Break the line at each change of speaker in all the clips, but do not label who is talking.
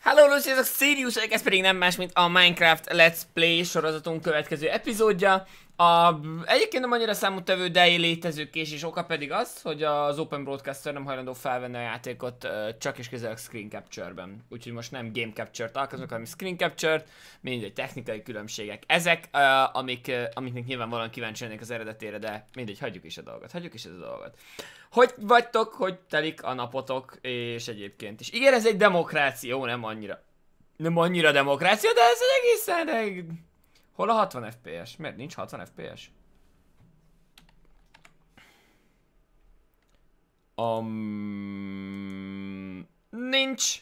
Hello, sziasztok, Sirius, ez pedig nem más, mint a Minecraft Let's Play sorozatunk következő epizódja. Egyébként nem annyira számottevő, de létező késés oka pedig az, hogy az Open Broadcaster nem hajlandó felvenni a játékot csak és kizárólag Screen Capture-ben. Úgyhogy most nem Game Capture-t alkalmazok, hanem Screen Capture-t, mindegy technikai különbségek. Ezek, amiknek nyilvánvalóan kíváncsi lennék az eredetére, de mindegy, hagyjuk is a dolgot, Hogy vagytok, hogy telik a napotok, és egyébként is. Igen, ez egy demokrácia, jó, nem annyira demokrácia, de ez egy egészen... Hol a 60 FPS? Miért nincs 60 FPS? Nincs.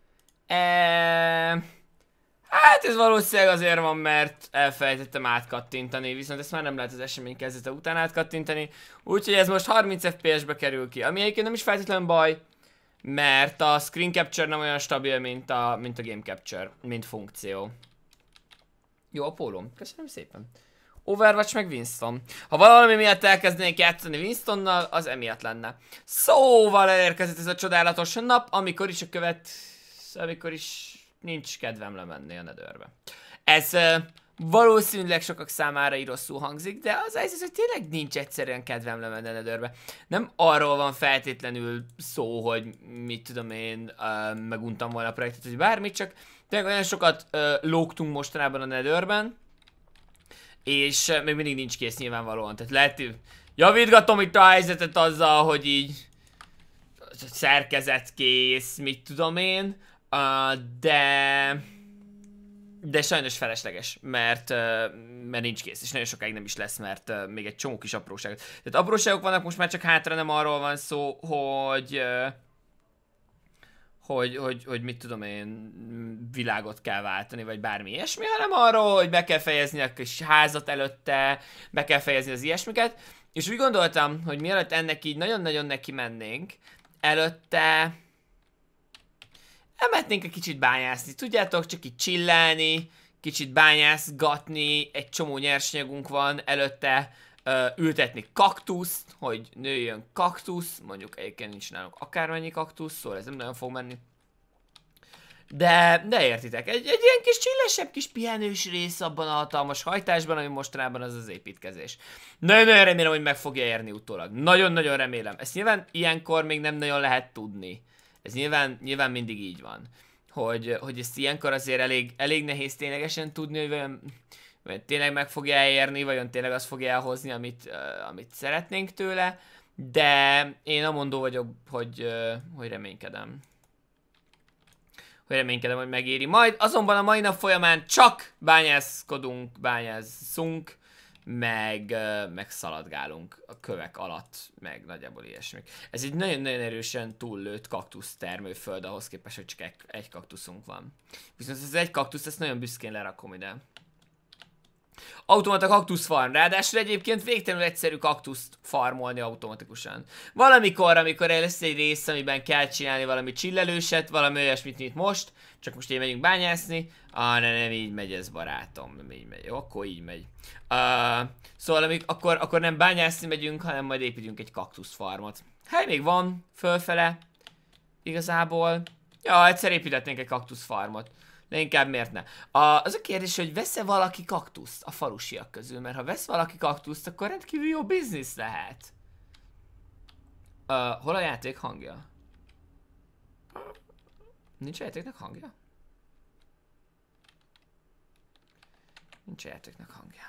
Hát ez valószínűleg azért van, mert elfelejtettem átkattintani, viszont ezt már nem lehet az esemény kezdete után átkattintani. Úgyhogy ez most 30 FPS-be kerül ki, ami egyébként nem is feltétlenül baj, mert a Screen Capture nem olyan stabil, mint a Game Capture, mint funkció. Jó a pólóm, köszönöm szépen. Overwatch meg Winston. Ha valami miatt elkezdenék játszani Winstonnal, az emiatt lenne. Szóval elérkezett ez a csodálatos nap, amikor is nincs kedvem lemenni a Netherbe. Ez valószínűleg sokak számára így rosszul hangzik, de az hogy tényleg nincs egyszerűen kedvem lemenni a Netherbe. Nem arról van feltétlenül szó, hogy mit tudom én, meguntam volna a projektet, vagy bármit, csak tényleg olyan sokat lógtunk mostanában a Netherben, és még mindig nincs kész nyilvánvalóan. Tehát lehet, javítgatom itt a helyzetet azzal, hogy így szerkezet kész, mit tudom én, de sajnos felesleges, mert nincs kész, és nagyon sokáig nem is lesz, mert még egy csomó kis apróság. Tehát apróságok vannak, most már csak hátra nem arról van szó, hogy mit tudom én, világot kell váltani, vagy bármi ilyesmi, hanem arról, hogy be kell fejezni a kis házat előtte, be kell fejezni az ilyesmiket, és úgy gondoltam, hogy mielőtt ennek így nagyon-nagyon neki mennénk, előtte elmehetnénk egy kicsit bányászni, tudjátok, csak így chillelni, kicsit bányászgatni, egy csomó nyersanyagunk van, előtte ültetni kaktuszt, hogy nőjön kaktusz, mondjuk egyébként nincs nálunk akármennyi kaktusz, szóval ez nem nagyon fog menni. De értitek, egy ilyen kis csillesebb, kis pihenős rész abban a hatalmas hajtásban, ami mostanában az építkezés. Nagyon-nagyon remélem, hogy meg fogja érni utólag. Nagyon-nagyon remélem. Ezt nyilván ilyenkor még nem nagyon lehet tudni. Ez nyilván mindig így van. Hogy ezt ilyenkor azért elég nehéz ténylegesen tudni, hogy vagy tényleg meg fogja elérni, vagy tényleg azt fogja elhozni, amit szeretnénk tőle, de én amondó vagyok, hogy reménykedem. Hogy megéri majd. Azonban a mai nap folyamán csak bányászunk, meg szaladgálunk a kövek alatt, meg nagyjából ilyesmik. Ez egy nagyon-nagyon erősen túllőtt kaktusz termőföld ahhoz képest, hogy csak egy kaktuszunk van. Viszont ez egy kaktusz, ezt nagyon büszkén lerakom ide. Automata kaktusz farm, ráadásul egyébként végtelenül egyszerű kaktuszt farmolni automatikusan. Valamikor, amikor lesz egy rész, amiben kell csinálni valami csillelőset, valami olyasmit, mint most, csak most így megyünk bányászni. Nem így megy ez, barátom, nem így megy. Jó, akkor így megy. Szóval akkor nem bányászni megyünk, hanem majd építünk egy kaktusz farmot. Hely még van, fölfele, igazából. Ja, egyszer építetnénk egy kaktusz farmot. De inkább miért ne? Az a kérdés, hogy vesz-e valaki kaktuszt a falusiak közül, mert ha vesz valaki kaktuszt, akkor rendkívül jó biznisz lehet. Hol a játék hangja? Nincs a játéknak hangja? Nincs a játéknak hangja.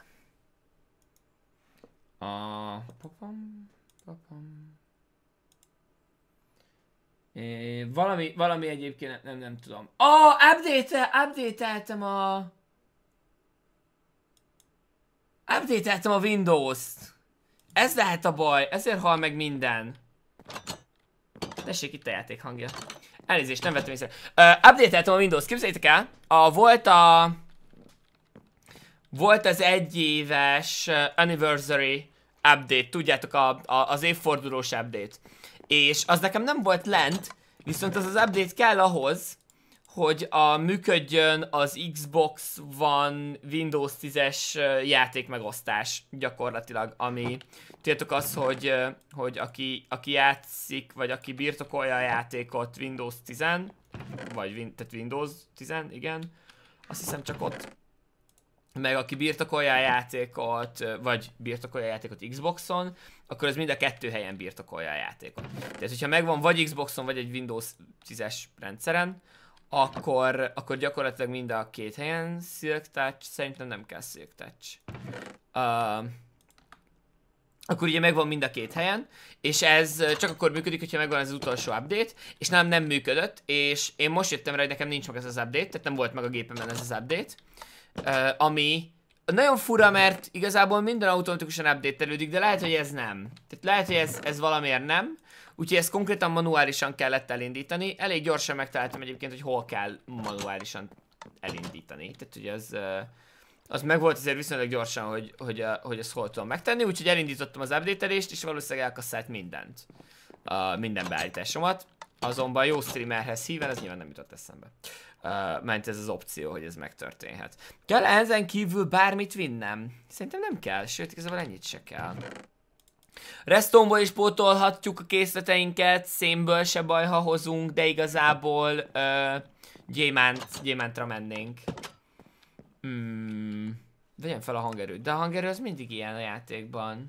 Valami egyébként nem tudom. Update-eltem a Windows-t. Ez lehet a baj, ezért hal meg minden. Tessék, itt a játék hangja. Elnézést, nem vettem észre. Update-eltem a Windows-t, képzeljétek el. Volt az egyéves anniversary update, tudjátok, az évfordulós update. És az nekem nem volt lent, viszont az update kell ahhoz, hogy működjön az Xbox One Windows 10-es játékmegosztás gyakorlatilag, ami tudjátok az, hogy aki játszik, vagy aki birtokolja a játékot Windows 10-en, vagy tehát Windows 10, igen. Azt hiszem csak ott. Meg aki birtokolja a játékot, vagy birtokolja a játékot Xboxon, akkor ez mind a kettő helyen birtokolja a játékot. Tehát, hogyha megvan vagy Xboxon, vagy egy Windows 10-es rendszeren, akkor gyakorlatilag mind a két helyen Silk Touch, szerintem nem kell Silk Touch. Akkor ugye megvan mind a két helyen, és ez csak akkor működik, hogyha megvan ez az utolsó update, és nem működött, és én most jöttem rá, hogy nekem nincs meg ez az update, tehát nem volt meg a gépemen ez az update, ami nagyon fura, mert igazából minden automatikusan update-elődik, de lehet, hogy ez nem. Tehát lehet, hogy ez valamiért nem, úgyhogy ezt konkrétan manuálisan kellett elindítani. Elég gyorsan megtaláltam egyébként, hogy hol kell manuálisan elindítani. Tehát ugye az meg volt azért viszonylag gyorsan, hogy ezt hol tudom megtenni, úgyhogy elindítottam az update-elést, és valószínűleg elkasszált mindent. Minden beállításomat. Azonban jó streamerhez híven, ez nyilván nem jutott eszembe. Ment ez az opció, hogy ez megtörténhet. Kell ezen kívül bármit vinnem? Szerintem nem kell, sőt igazából ennyit se kell. Redstone-ból is pótolhatjuk a készleteinket, szénből se baj, ha hozunk, de igazából gyémántra mennénk. Vegyem fel a hangerőt, de a hangerő az mindig ilyen a játékban.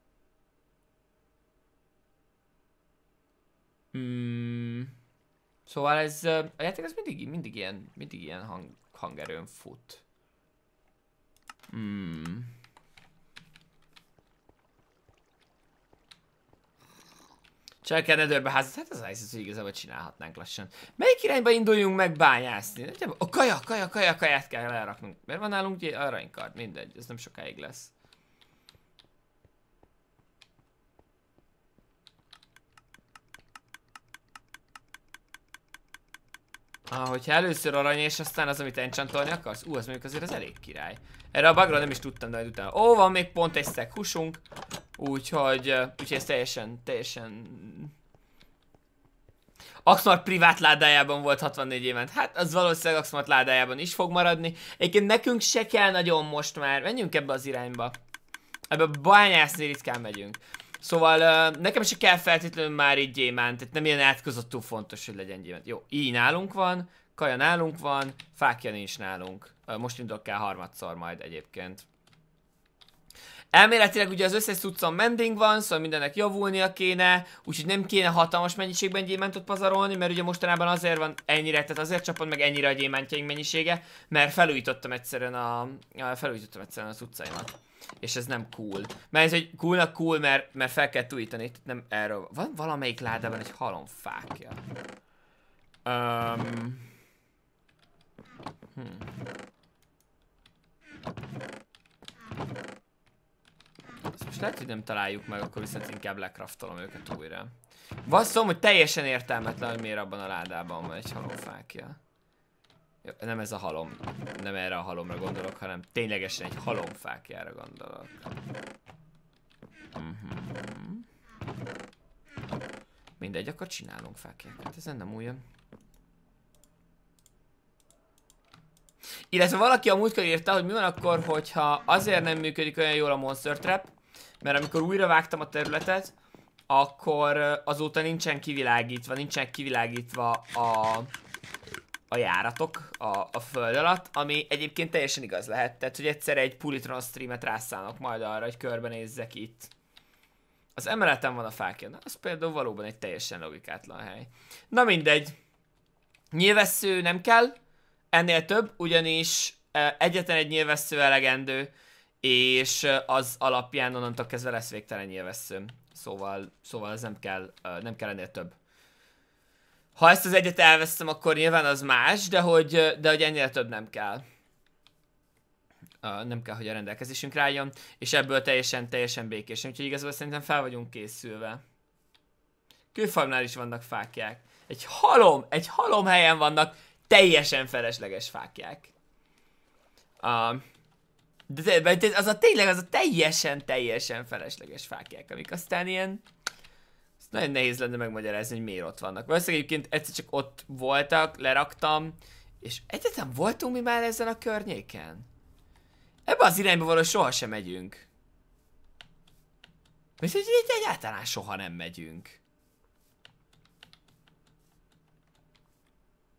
Szóval ez, a játék az mindig ilyen hangerőn fut. Csak kell Netherbe házat, hát az helyzet, hogy igazából csinálhatnánk lassan. Melyik irányba induljunk meg bányászni? A kaját kell elraknunk. Miért van nálunk aranykard? Mindegy, ez nem sokáig lesz. Hogyha először arany és aztán az, amit enchantolni akarsz? Az mondjuk azért az elég király. Erre a bugra nem is tudtam, de majd utána. Van még pont egy stack húsunk. Úgyhogy ez teljesen... Axmart privát ládájában volt 64 éven. Hát az valószínűleg Axmart ládájában is fog maradni. Egyébként nekünk se kell nagyon most már. Menjünk ebbe az irányba. Ebbe bányászni ritkán megyünk. Szóval nekem se kell feltétlenül már így gyémánt, tehát nem ilyen átkozottul fontos, hogy legyen gyémánt. Jó, így nálunk van, kaja nálunk van, fákja nincs nálunk. Most indulok el harmadszor majd egyébként. Elméletileg ugye az összes cuccon mending van, szóval mindennek javulnia kéne, úgyhogy nem kéne hatalmas mennyiségben gyémántot pazarolni, mert ugye mostanában azért van ennyire, tehát azért csapod meg ennyire a gyémántjaink mennyisége, mert felújítottam egyszerűen a cuccaimat. És ez nem cool. Mert ez egy cool, mert fel kell újítani, nem erről. Van valamelyik ládában egy halomfákja. Azt most lehet, hogy nem találjuk meg, akkor viszont inkább lecraftolom őket újra. Vasszom, hogy teljesen értelmetlen, hogy miért abban a ládában van egy halomfákja. Jó, nem ez a halom, nem erre a halomra gondolok, hanem ténylegesen egy halomfákjára gondolok. Mindegy, akkor csinálunk fákjákat, ezen nem újon. Illetve valaki a múltkor írta, hogy mi van akkor, hogyha azért nem működik olyan jól a Monster Trap, mert amikor újra vágtam a területet, akkor azóta nincsen kivilágítva a járatok a föld alatt, ami egyébként teljesen igaz lehet. Tehát, hogy egyszer egy Pulitron streamet rászállnak majd arra, hogy körbenézzek itt. Az emeleten van a fákja. Na, az például valóban egy teljesen logikátlan hely. Na mindegy. Nyilvessző nem kell. Ennél több, ugyanis egyetlen egy nyilvessző elegendő, és az alapján onnantól kezdve lesz végtelen nyilvessző. Szóval ez nem kell ennél több. Ha ezt az egyet elvesztem, akkor nyilván az más, de hogy ennél több nem kell. Nem kell, hogy a rendelkezésünkre álljon, és ebből teljesen békésen, úgyhogy igazából szerintem fel vagyunk készülve. Kőfarmnál is vannak fákják. Egy halom helyen vannak teljesen felesleges fákják. De az a teljesen felesleges fákják, amik aztán ilyen... Nagyon nehéz lenne megmagyarázni, hogy miért ott vannak. Valószínűleg egyébként egyszer csak ott voltak, leraktam, és egyáltalán voltunk mi már ezen a környéken? Ebbe az irányba való sohasem megyünk. Mert így egyáltalán soha nem megyünk.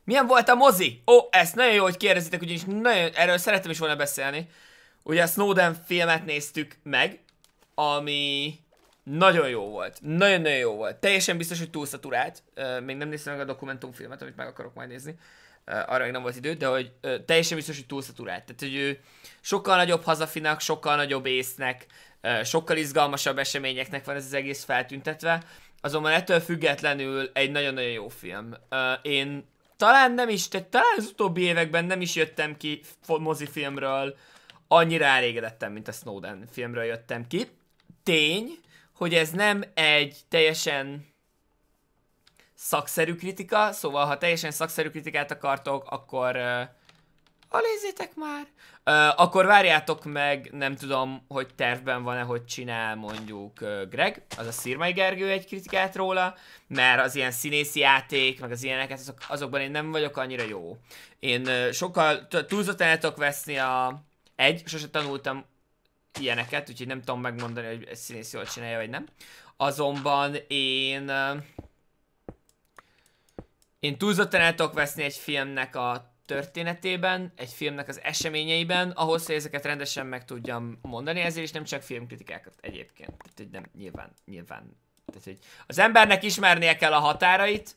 Milyen volt a mozi? Ó, ezt nagyon jó, hogy kérdezitek, ugyanis nagyon, erről szerettem is volna beszélni. Ugye a Snowden filmet néztük meg, ami nagyon jó volt. Nagyon-nagyon jó volt. Teljesen biztos, hogy túlszaturált. Még nem néztem meg a dokumentumfilmet, amit meg akarok majd nézni. Arra még nem volt idő, de hogy teljesen biztos, hogy túlszaturált. Tehát, hogy ő sokkal nagyobb hazafinak, sokkal nagyobb észnek, sokkal izgalmasabb eseményeknek van ez az egész feltüntetve. Azonban ettől függetlenül egy nagyon-nagyon jó film. Én talán nem is, tehát talán az utóbbi években nem is jöttem ki mozifilmről, annyira elégedettem, mint a Snowden filmről jöttem ki. Tény, hogy ez nem egy teljesen szakszerű kritika, szóval ha teljesen szakszerű kritikát akartok, akkor alézzétek már. Akkor várjátok meg, nem tudom, hogy tervben van-e, hogy csinál mondjuk Greg, az a Szirmai Gergő egy kritikát róla, mert az ilyen színészi játék, meg az ilyeneket, azokban én nem vagyok annyira jó. Én sokkal túlzottan el tudok veszni sose tanultam ilyeneket, úgyhogy nem tudom megmondani, hogy egy színész jól csinálja, vagy nem. Azonban én túlzottan el tudok veszni egy filmnek a történetében, egy filmnek az eseményeiben, ahhoz, hogy ezeket rendesen meg tudjam mondani, ezért is nem csak filmkritikákat egyébként. Tehát, hogy nem, nyilván. Tehát, hogy az embernek ismernie kell a határait,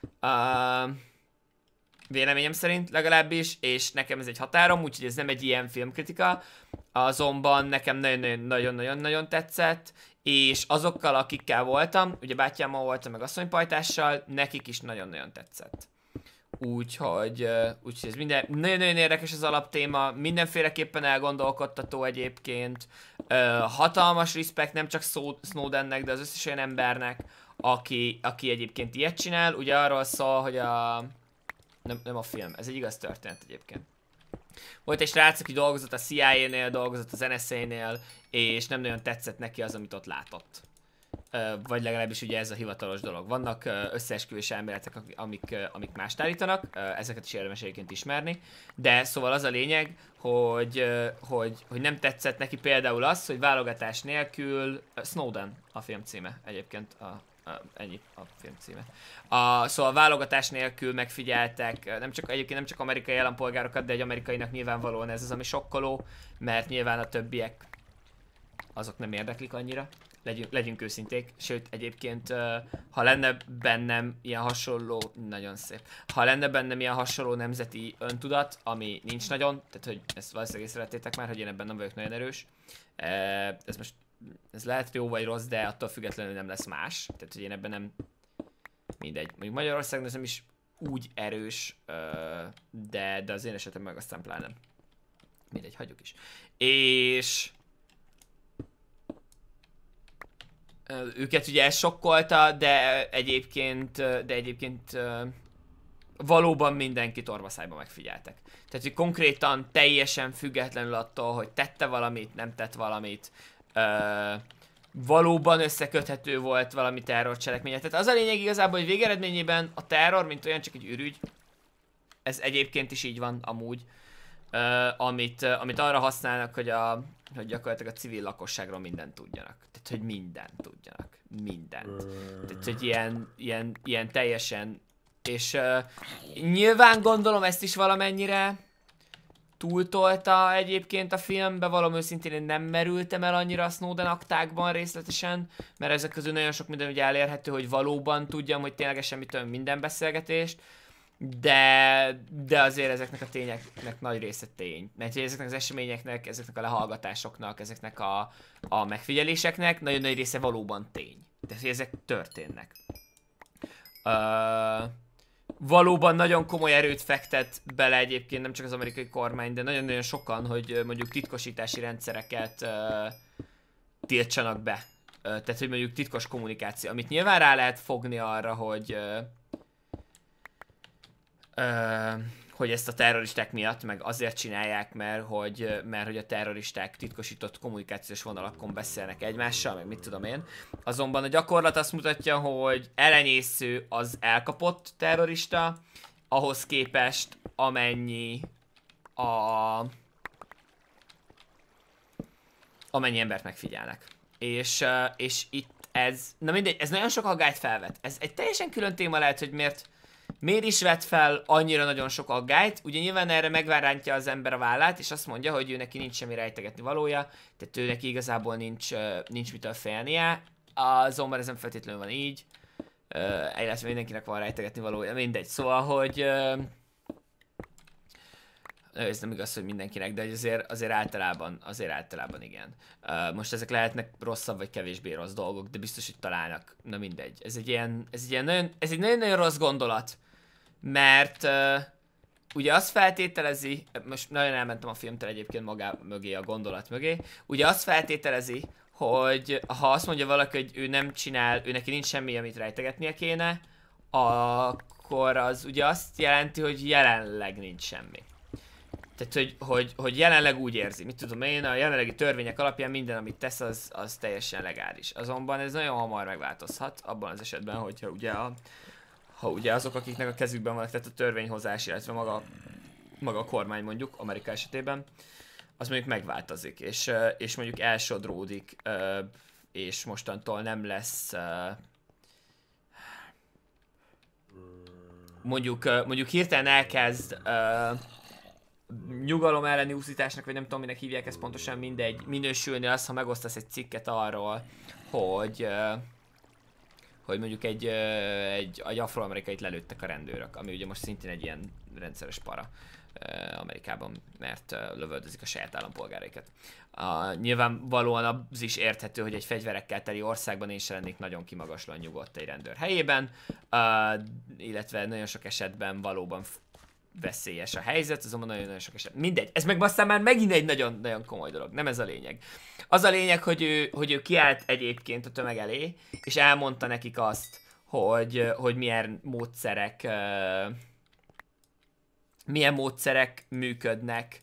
véleményem szerint legalábbis, és nekem ez egy határom, úgyhogy ez nem egy ilyen filmkritika, azonban nekem nagyon-nagyon tetszett, és azokkal, akikkel voltam, ugye bátyámmal voltam, meg asszonypajtással, nekik is nagyon-nagyon tetszett. Úgyhogy ez minden nagyon-nagyon érdekes az alaptéma, mindenféleképpen elgondolkodtató egyébként, hatalmas respekt nem csak Snowdennek, de az összes olyan embernek, aki egyébként ilyet csinál, ugye arról szól, hogy nem a film, ez egy igaz történet egyébként. Volt egy srác, aki dolgozott a CIA-nél, dolgozott az NSA-nél, és nem nagyon tetszett neki az, amit ott látott. Vagy legalábbis ugye ez a hivatalos dolog. Vannak összeesküvés elméletek, amik mást állítanak, ezeket is érdemes egyébként ismerni, de szóval az a lényeg, hogy nem tetszett neki például az, hogy válogatás nélkül Snowden a film címe egyébként, ennyi a film címe. Szóval válogatás nélkül megfigyeltek, egyébként nem csak amerikai állampolgárokat, de egy amerikainak nyilvánvalóan ez az, ami sokkoló, mert nyilván a többiek azok nem érdeklik annyira. Legyünk őszinték, sőt egyébként ha lenne bennem ilyen hasonló, nagyon szép, ha lenne bennem ilyen hasonló nemzeti öntudat, ami nincs nagyon, tehát hogy ezt valószínűleg észrevettétek már, hogy én ebben nem vagyok nagyon erős, ez lehet jó vagy rossz, de attól függetlenül nem lesz más, tehát hogy én ebben nem, mindegy, mondjuk Magyarországon ez nem is úgy erős, de az én esetem meg aztán pláne nem. Mindegy, hagyjuk is. És őket ugye ez sokkolta, de egyébként valóban mindenkit orvaszájba megfigyeltek. Tehát, hogy konkrétan teljesen függetlenül attól, hogy tette valamit, nem tett valamit, valóban összeköthető volt valami terrorcselekménye. Tehát az a lényeg igazából, hogy végeredményében a terror, mint olyan, csak egy ürügy, ez egyébként is így van amúgy, amit arra használnak, hogy gyakorlatilag a civil lakosságról mindent tudjanak. Tehát, hogy mindent tudjanak. Mindent. Tehát, hogy ilyen teljesen... És nyilván gondolom ezt is valamennyire túltolta egyébként a filmbe, valami őszintén én nem merültem el annyira a Snowden aktákban részletesen, mert ezek közül nagyon sok minden ugye elérhető, hogy valóban tudjam, hogy ténylegesen mitől minden beszélgetést, de azért ezeknek a tényeknek nagy része tény. Mert ezeknek az eseményeknek, ezeknek a lehallgatásoknak, ezeknek a megfigyeléseknek nagyon nagy része valóban tény. Tehát ezek történnek. Valóban nagyon komoly erőt fektet bele egyébként nem csak az amerikai kormány, de nagyon-nagyon sokan, hogy mondjuk titkosítási rendszereket tiltsanak be. Tehát, hogy mondjuk titkos kommunikáció, amit nyilván rá lehet fogni arra, hogy ezt a terroristák miatt, meg azért csinálják, mert hogy a terroristák titkosított kommunikációs vonalakon beszélnek egymással, meg mit tudom én. Azonban a gyakorlat azt mutatja, hogy elenyésző az elkapott terrorista, ahhoz képest amennyi embert megfigyelnek. És itt ez, na mindegy, ez nagyon sok aggályt felvet. Ez egy teljesen külön téma lehet, hogy miért is vett fel annyira nagyon sok aggályt? Ugye nyilván erre megvárántja az ember a vállát, és azt mondja, hogy ő neki nincs semmi rejtegetni valója, tehát ő neki igazából nincs mitől félnie. Azonban ez nem feltétlenül van így. Illetve mindenkinek van rejtegetni valója, mindegy. Szóval, hogy... ez nem igaz, hogy mindenkinek, de azért általában igen. Most ezek lehetnek rosszabb vagy kevésbé rossz dolgok, de biztos, hogy találnak. Na mindegy. Ez egy nagyon rossz gondolat. Mert ugye azt feltételezi, most nagyon elmentem a filmtől egyébként magá mögé, a gondolat mögé, ugye azt feltételezi, hogy ha azt mondja valaki, hogy ő nem csinál, ő neki nincs semmi, amit rejtegetnie kéne, akkor az ugye azt jelenti, hogy jelenleg nincs semmi. Tehát, hogy jelenleg úgy érzi, mit tudom én, a jelenlegi törvények alapján minden, amit tesz, az teljesen legális. Azonban ez nagyon hamar megváltozhat, abban az esetben, hogyha ugye azok, akiknek a kezükben van, tehát a törvényhozás, illetve maga a kormány mondjuk, Amerika esetében, az mondjuk megváltozik, és mondjuk elsodródik, és mostantól nem lesz mondjuk hirtelen elkezd nyugalom elleni úszításnak, vagy nem tudom, minek hívják ezt pontosan, mindegy, minősülni az, ha megosztasz egy cikket arról, hogy mondjuk egy afroamerikait lelőttek a rendőrök, ami ugye most szintén egy ilyen rendszeres para Amerikában, mert lövöldözik a saját állampolgáraikat. Nyilvánvalóan az is érthető, hogy egy fegyverekkel teli országban én sem lennék nagyon kimagaslóan nyugodt egy rendőr helyében, illetve nagyon sok esetben valóban veszélyes a helyzet, azonban nagyon sok eset. Mindegy, ez meg aztán már megint egy nagyon komoly dolog, nem ez a lényeg. Az a lényeg, hogy ő kiállt egyébként a tömeg elé, és elmondta nekik azt, hogy milyen módszerek működnek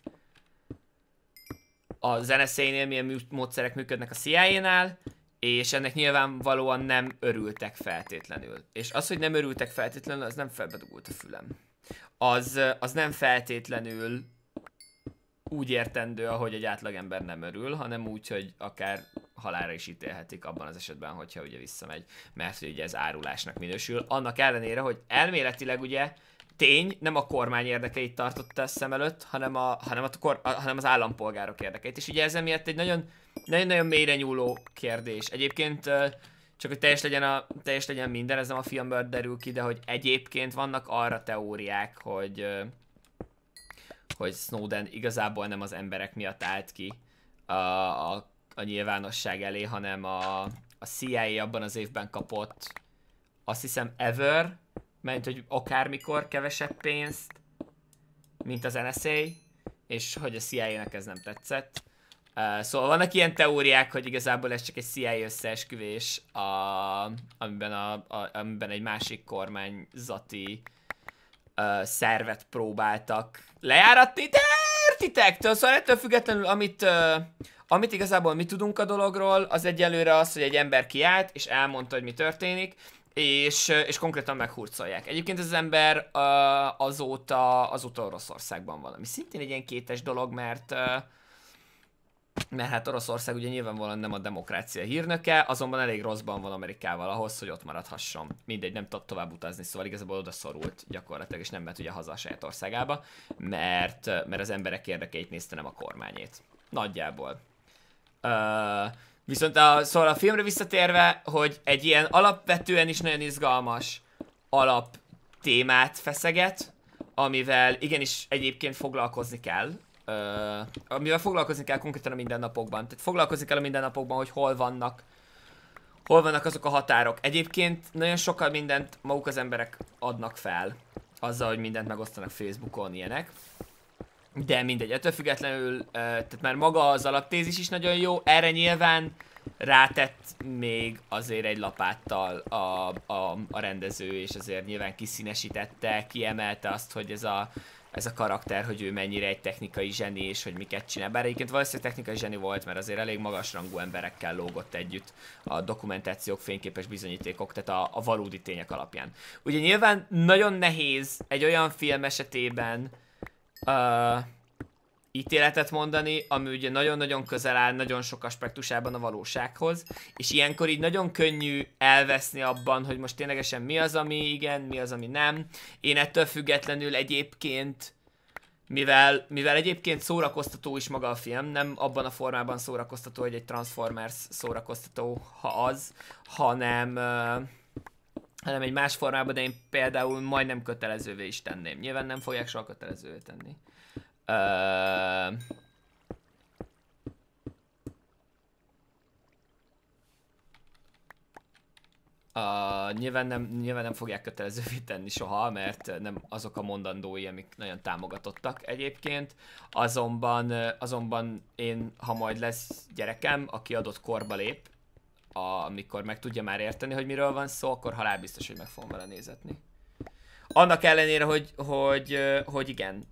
az NSA-nél, milyen módszerek működnek a CIA-nál, és ennek nyilvánvalóan nem örültek feltétlenül. És az, hogy nem örültek feltétlenül, az nem felbedugult a fülem. Az nem feltétlenül úgy értendő, ahogy egy átlagember nem örül, hanem úgy, hogy akár halálra is ítélhetik abban az esetben, hogyha ugye visszamegy, mert ugye ez árulásnak minősül. Annak ellenére, hogy elméletileg ugye tény, nem a kormány érdekeit tartotta szem előtt, hanem az állampolgárok érdekeit. És ugye ez emiatt egy nagyon mélyre nyúló kérdés. Egyébként csak hogy teljes legyen minden, ez nem a filmből derül ki, de hogy egyébként vannak arra teóriák, hogy Snowden igazából nem az emberek miatt állt ki a nyilvánosság elé, hanem a CIA abban az évben kapott, azt hiszem mert hogy akármikor kevesebb pénzt, mint az NSA, és hogy a CIA-nek ez nem tetszett. Szóval vannak ilyen teóriák, hogy igazából ez csak egy CIA összeesküvés, amiben egy másik kormányzati szervet próbáltak lejáratni, de értitek? Szóval ettől függetlenül, amit igazából mi tudunk a dologról, az egyelőre az, hogy egy ember kiállt, és elmondta, hogy mi történik, és konkrétan meghurcolják. Egyébként ez az ember azóta Oroszországban van, ami szintén egy ilyen kétes dolog, mert hát Oroszország ugye nyilvánvalóan nem a demokrácia hírnöke, azonban elég rosszban van Amerikával ahhoz, hogy ott maradhasson. Mindegy, nem tud tovább utazni, szóval igazából oda szorult gyakorlatilag, és nem mehet ugye haza a saját országába, mert az emberek érdekeit nézte, nem a kormányét. Nagyjából. Viszont szóval a filmre visszatérve, hogy egy ilyen alapvetően is nagyon izgalmas alaptémát feszeget, amivel igenis egyébként foglalkozni kell, konkrétan a mindennapokban. Tehát foglalkozni kell a mindennapokban, hogy hol vannak azok a határok. Egyébként nagyon sokkal mindent maguk az emberek adnak fel, azzal, hogy mindent megosztanak Facebookon, ilyenek. De mindegy, ettől függetlenül, tehát már maga az alaptézis is nagyon jó, erre nyilván rátett még azért egy lapáttal a rendező, és azért nyilván kiszínesítette, kiemelte azt, hogy ez a karakter, hogy ő mennyire egy technikai zseni, és hogy miket csinál. Bár egyébként valószínűleg technikai zseni volt, mert azért elég magasrangú emberekkel lógott együtt a dokumentációk, fényképes bizonyítékok, tehát a valódi tények alapján. Ugye nyilván nagyon nehéz egy olyan film esetében ítéletet mondani, ami ugye nagyon-nagyon közel áll nagyon sok aspektusában a valósághoz, és ilyenkor így nagyon könnyű elveszni abban, hogy most ténylegesen mi az, ami igen, mi az, ami nem. Én ettől függetlenül egyébként, mivel egyébként szórakoztató is maga a film, nem abban a formában szórakoztató, hogy egy Transformers szórakoztató, ha az, hanem egy más formában, de én például majdnem kötelezővé is tenném. Nyilván nem fogják soha kötelezővé tenni. Nyilván nem fogják kötelezővé tenni soha, mert nem azok a mondandói, amik nagyon támogatottak egyébként. Azonban én, ha majd lesz gyerekem, aki adott korba lép, amikor meg tudja már érteni, hogy miről van szó, akkor halálbiztos, hogy meg fogom vele nézetni. Annak ellenére, hogy igen.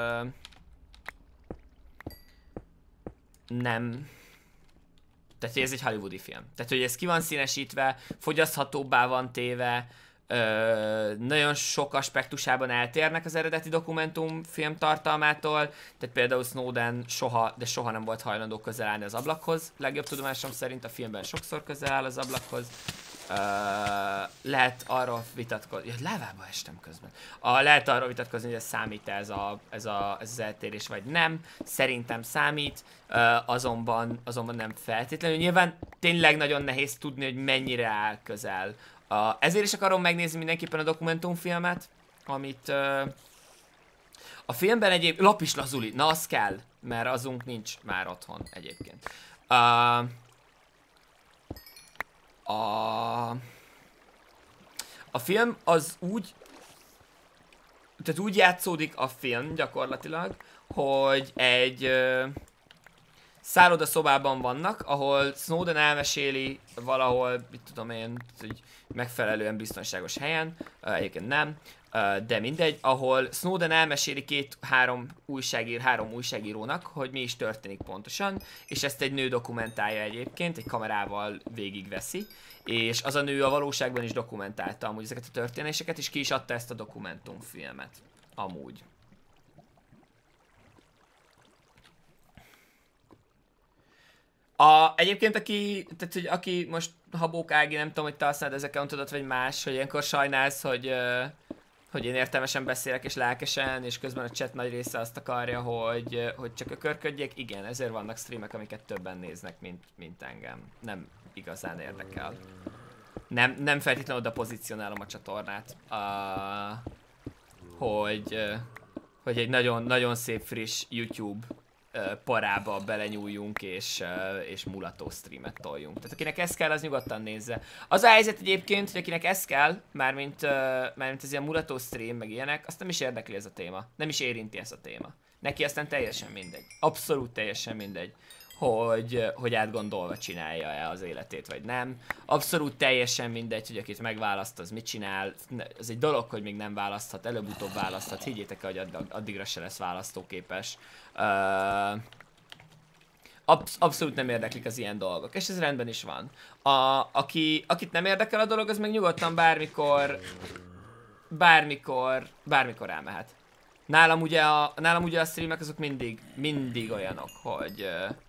Nem. Tehát, hogy ez egy hollywoodi film. Tehát, hogy ez ki van színesítve, fogyaszthatóbbá van téve, nagyon sok aspektusában eltérnek az eredeti dokumentumfilm tartalmától, tehát például Snowden soha nem volt hajlandó közel állni az ablakhoz, legjobb tudomásom szerint a filmben sokszor közel áll az ablakhoz. Lehet arról vitatkozni, lávába estem közben. Lehet arról vitatkozni, hogy ez számít ez az eltérés, vagy nem. Szerintem számít, azonban nem feltétlenül. Nyilván tényleg nagyon nehéz tudni, hogy mennyire áll közel. Ezért is akarom megnézni mindenképpen a dokumentumfilmet, amit a filmben Lapis Lazuli, na az kell, mert azunk nincs már otthon egyébként. A film az úgy játszódik a film gyakorlatilag, hogy egy szállodaszobában vannak, ahol Snowden elmeséli valahol, mit tudom én, egy megfelelően biztonságos helyen, egyébként nem, de mindegy, ahol Snowden elmeséli három újságírónak, hogy mi is történik pontosan, és ezt egy nő dokumentálja egyébként, egy kamerával végigveszi, és az a nő a valóságban is dokumentálta amúgy ezeket a történéseket, és ki is adta ezt a dokumentumfilmet, amúgy. Egyébként aki most Habók Ági, nem tudom, hogy te használod ez accountodat vagy más, hogy ilyenkor sajnálsz, hogy én értelmesen beszélek és lelkesen, és közben a chat nagy része azt akarja, hogy csak ökörködjek. Igen, ezért vannak streamek, amiket többen néznek, mint engem. Nem igazán érdekel. Nem feltétlenül oda pozícionálom a csatornát, hogy egy nagyon, nagyon szép friss YouTube parába belenyúljunk és mulató streamet toljunk. Tehát akinek ez kell, az nyugodtan nézze. Az a helyzet egyébként, hogy akinek ez kell, mármint ez ilyen mulató stream, meg ilyenek, azt nem is érdekli ez a téma. Nem is érinti ez a téma. Neki aztán teljesen mindegy. Abszolút teljesen mindegy, hogy átgondolva csinálja-e az életét, vagy nem. Abszolút teljesen mindegy, hogy akit megválaszt, az mit csinál. Ez egy dolog, hogy még nem választhat, előbb-utóbb választhat. Higgyétek el, hogy addigra se lesz választóképes. Abszolút nem érdeklik az ilyen dolgok, és ez rendben is van. Akit nem érdekel a dolog, az meg nyugodtan bármikor elmehet. Nálam ugye a streamek azok mindig olyanok, hogy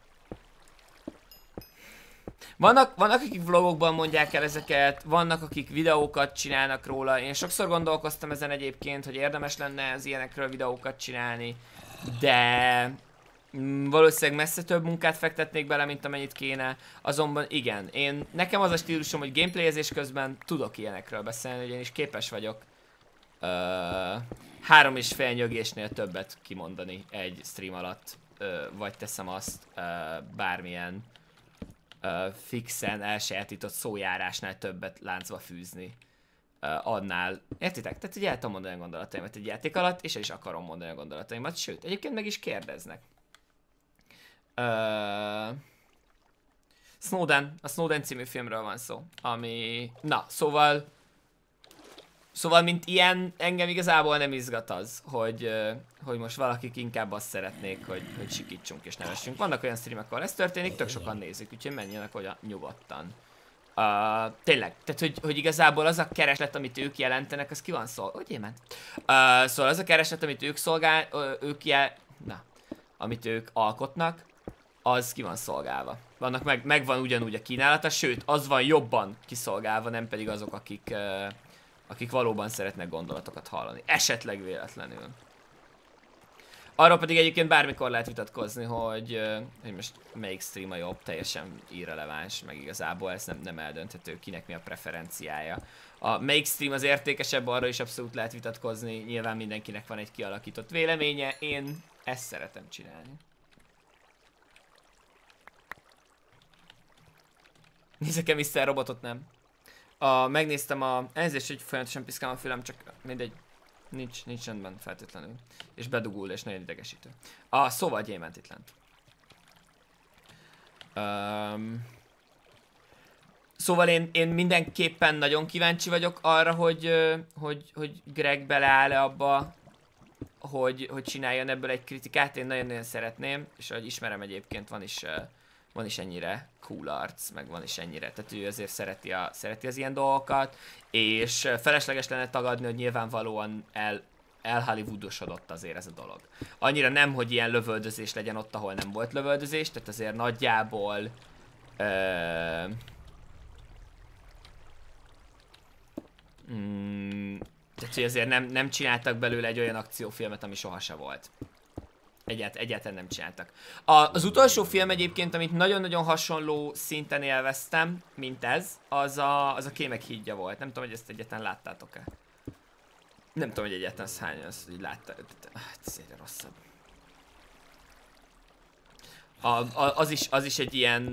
vannak akik vlogokban mondják el ezeket, vannak akik videókat csinálnak róla. Én sokszor gondolkoztam ezen egyébként, hogy érdemes lenne az ilyenekről videókat csinálni, de valószínűleg messze több munkát fektetnék bele, mint amennyit kéne. Azonban igen, nekem az a stílusom, hogy gameplayezés közben tudok ilyenekről beszélni, hogy én is képes vagyok 3,5 nyögésnél többet kimondani egy stream alatt, vagy teszem azt bármilyen fixen elsajátított szójárásnál többet láncba fűzni annál. Értitek? Tehát ugye el tudom mondani a gondolataimat egy játék alatt, és el is akarom mondani a gondolataimat, sőt, egyébként meg is kérdeznek. A Snowden című filmről van szó, ami... Na, szóval mint ilyen, engem igazából nem izgat az, hogy most valakik inkább azt szeretnék, hogy sikítsunk és nevessünk. Vannak olyan streamek, ahol ez történik, tök sokan nézik, úgyhogy menjenek oda nyugodtan. Tényleg, tehát hogy igazából az a kereslet, amit ők jelentenek, az ki van szól? Hogy én ment? Szóval az a kereslet, amit ők amit ők alkotnak, az ki van szolgálva. Vannak megvan ugyanúgy a kínálata, sőt, az van jobban kiszolgálva, nem pedig azok, akik valóban szeretnek gondolatokat hallani. Esetleg véletlenül. Arról pedig egyébként bármikor lehet vitatkozni, hogy most melyik stream a jobb, teljesen irreleváns, meg igazából ez nem eldönthető, kinek mi a preferenciája. A melyik stream az értékesebb, arról is abszolút lehet vitatkozni, nyilván mindenkinek van egy kialakított véleménye, én ezt szeretem csinálni. Nézzek-e Mr. Robotot, nem? Megnéztem elnézést, hogy folyamatosan piszkálom a fülem, csak mindegy. Nincs rendben feltétlenül. És bedugul, és nagyon idegesítő. Szóval gyémánt itt lent. Szóval én mindenképpen nagyon kíváncsi vagyok arra, hogy Greg beleáll-e abba, hogy csináljon ebből egy kritikát. Én nagyon-nagyon szeretném, és ahogy ismerem egyébként, van is ennyire cool arc, meg van is ennyire, tehát ő azért szereti az ilyen dolgokat, és felesleges lenne tagadni, hogy nyilvánvalóan elhollywoodosodott azért ez a dolog. Annyira nem, hogy ilyen lövöldözés legyen ott, ahol nem volt lövöldözés, tehát azért nagyjából tehát hogy azért nem csináltak belőle egy olyan akciófilmet, ami sohasem volt. Egyáltalán nem csináltak. Az utolsó film egyébként, amit nagyon-nagyon hasonló szinten élveztem, mint ez, az a Kémek hídja volt. Nem tudom, hogy ezt egyáltalán láttátok-e. Nem tudom, hogy egyáltalán hányan azt így látta. Ez egyre rosszabb. Az is egy ilyen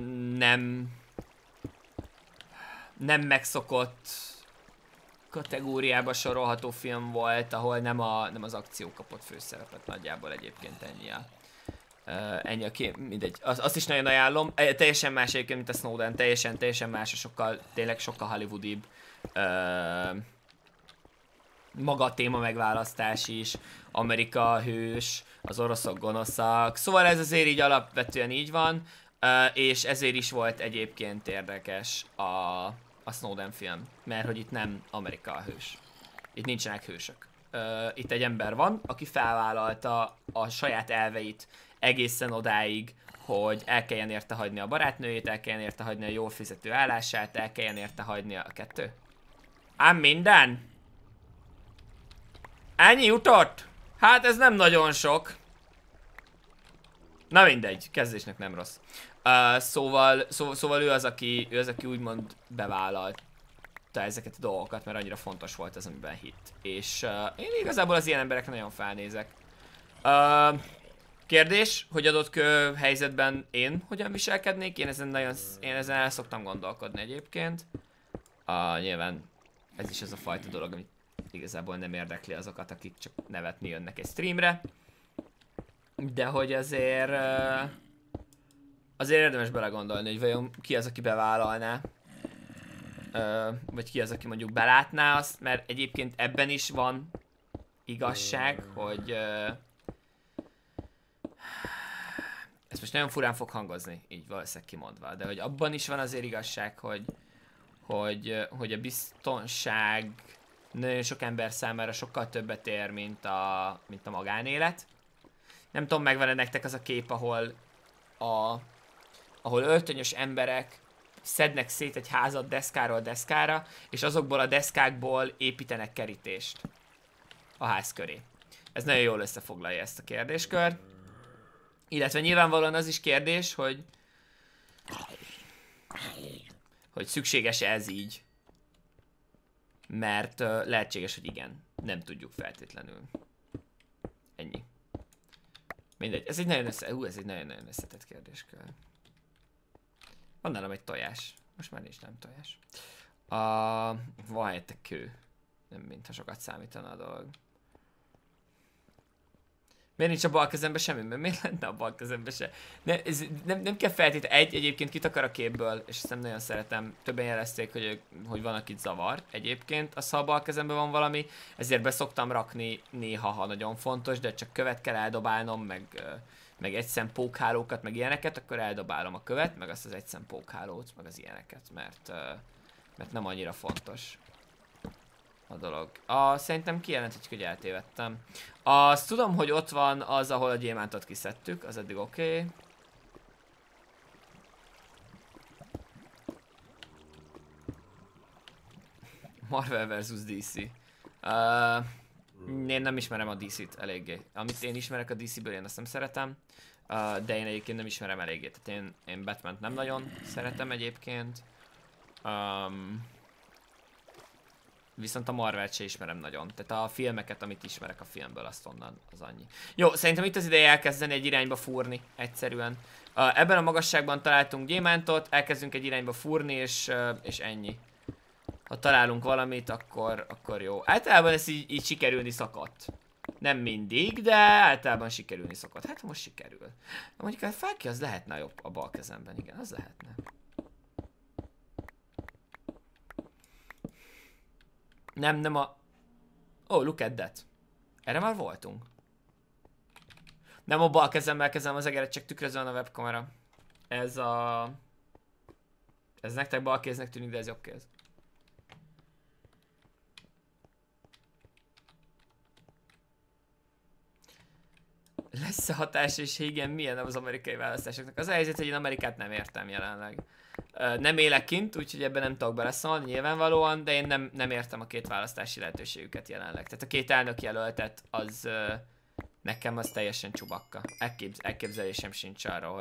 nem megszokott kategóriába sorolható film volt, ahol nem az akció kapott főszerepet, nagyjából egyébként ennyi a mindegy. Azt is nagyon ajánlom. Teljesen más egyébként, mint a Snowden, teljesen más, tényleg sokkal hollywoodibb. Maga a téma megválasztás is, Amerika hős, az oroszok gonoszak, szóval ez azért így alapvetően így van, és ezért is volt egyébként érdekes a Snowden film, mert hogy itt nem Amerika a hős. Itt nincsenek hősök. Itt egy ember van, aki felvállalta a saját elveit egészen odáig, hogy el kelljen érte hagyni a barátnőjét, el kelljen érte hagyni a jól fizető állását, el kelljen érte hagyni a kettő. Ám minden? Ennyi jutott? Hát ez nem nagyon sok. Na mindegy, kezdésnek nem rossz. Szóval ő az, aki úgymond bevállalta ezeket a dolgokat, mert annyira fontos volt az, amiben hitt. És én igazából az ilyen emberekre nagyon felnézek. Kérdés, hogy adott helyzetben én hogyan viselkednék? Én ezen el szoktam gondolkodni egyébként. Nyilván ez is az a fajta dolog, ami igazából nem érdekli azokat, akik csak nevetni jönnek egy streamre. De hogy azért érdemes belegondolni, hogy vajon ki az, aki bevállalná. Vagy ki az, aki mondjuk belátná azt, mert egyébként ebben is van igazság, hogy ez most nagyon furán fog hangozni, így valószínűleg kimondva, de hogy abban is van azért igazság, hogy a biztonság nagyon sok ember számára sokkal többet ér, mint a magánélet. Nem tudom, megvan-e nektek az a kép, ahol öltönyös emberek szednek szét egy házat deszkáról deszkára, és azokból a deszkákból építenek kerítést a ház köré. Ez nagyon jól összefoglalja ezt a kérdéskört. Illetve nyilvánvalóan az is kérdés, hogy szükséges-e ez így. Mert lehetséges, hogy igen. Nem tudjuk feltétlenül. Ennyi. Mindegy. Ez egy nagyon összetett kérdéskör. Van nálam egy tojás. Most már nincs nem tojás. Van helyette kő. Nem mintha sokat számítana a dolog. Miért nincs a bal kezemben semmi? Mert miért lenne a bal kezemben se? Nem kell feltétlenül. Egyébként kitakar a képből, és ezt nem nagyon szeretem. Többen jelezték, hogy van, akit zavar. Egyébként az, ha a bal kezemben van valami, ezért be szoktam rakni néha, ha nagyon fontos, de csak követ kell eldobálnom, meg egyszem pókhálókat, meg ilyeneket, akkor eldobálom a követ, meg azt az egyszem pókhálót, meg az ilyeneket, mert nem annyira fontos. a dolog. Szerintem kijelenthetjük, hogy eltévedtem. Azt tudom, hogy ott van az, ahol a gyémántot kiszedtük, az eddig oké. Marvel vs. DC. Én nem ismerem a DC-t eléggé. Amit én ismerek a DC-ből, én azt nem szeretem. De én egyébként nem ismerem eléggé. Tehát én Batman-t nem nagyon szeretem egyébként. Viszont a Marvelt se ismerem nagyon. Tehát a filmeket, amit ismerek a filmből, azt onnan az annyi. Jó, szerintem itt az ideje elkezdeni egy irányba fúrni, egyszerűen. Ebben a magasságban találtunk gyémántot, elkezdünk egy irányba fúrni, és ennyi. Ha találunk valamit, akkor jó. Általában ez így sikerülni szokott. Nem mindig, de általában sikerülni szokott. Hát most sikerül. Mondjuk a fáki az lehetne jobb a bal kezemben, igen, az lehetne. Nem a... Oh, look at that. Erre már voltunk. Nem a bal kezemmel kezem az egeret, csak tükrözően a webkamera. Ez a... Ez nektek bal kéznek tűnik, de ez jobb kéz. Lesz-e hatás, és igen, milyen az amerikai választásoknak? Az a helyzet, hogy én Amerikát nem értem jelenleg. Nem élek kint, úgyhogy ebben nem tudok beleszólni nyilvánvalóan, de én nem értem a két választási lehetőségüket jelenleg. Tehát a két elnök jelöltet, az nekem az teljesen csubakka. Elképzelésem sincs arra,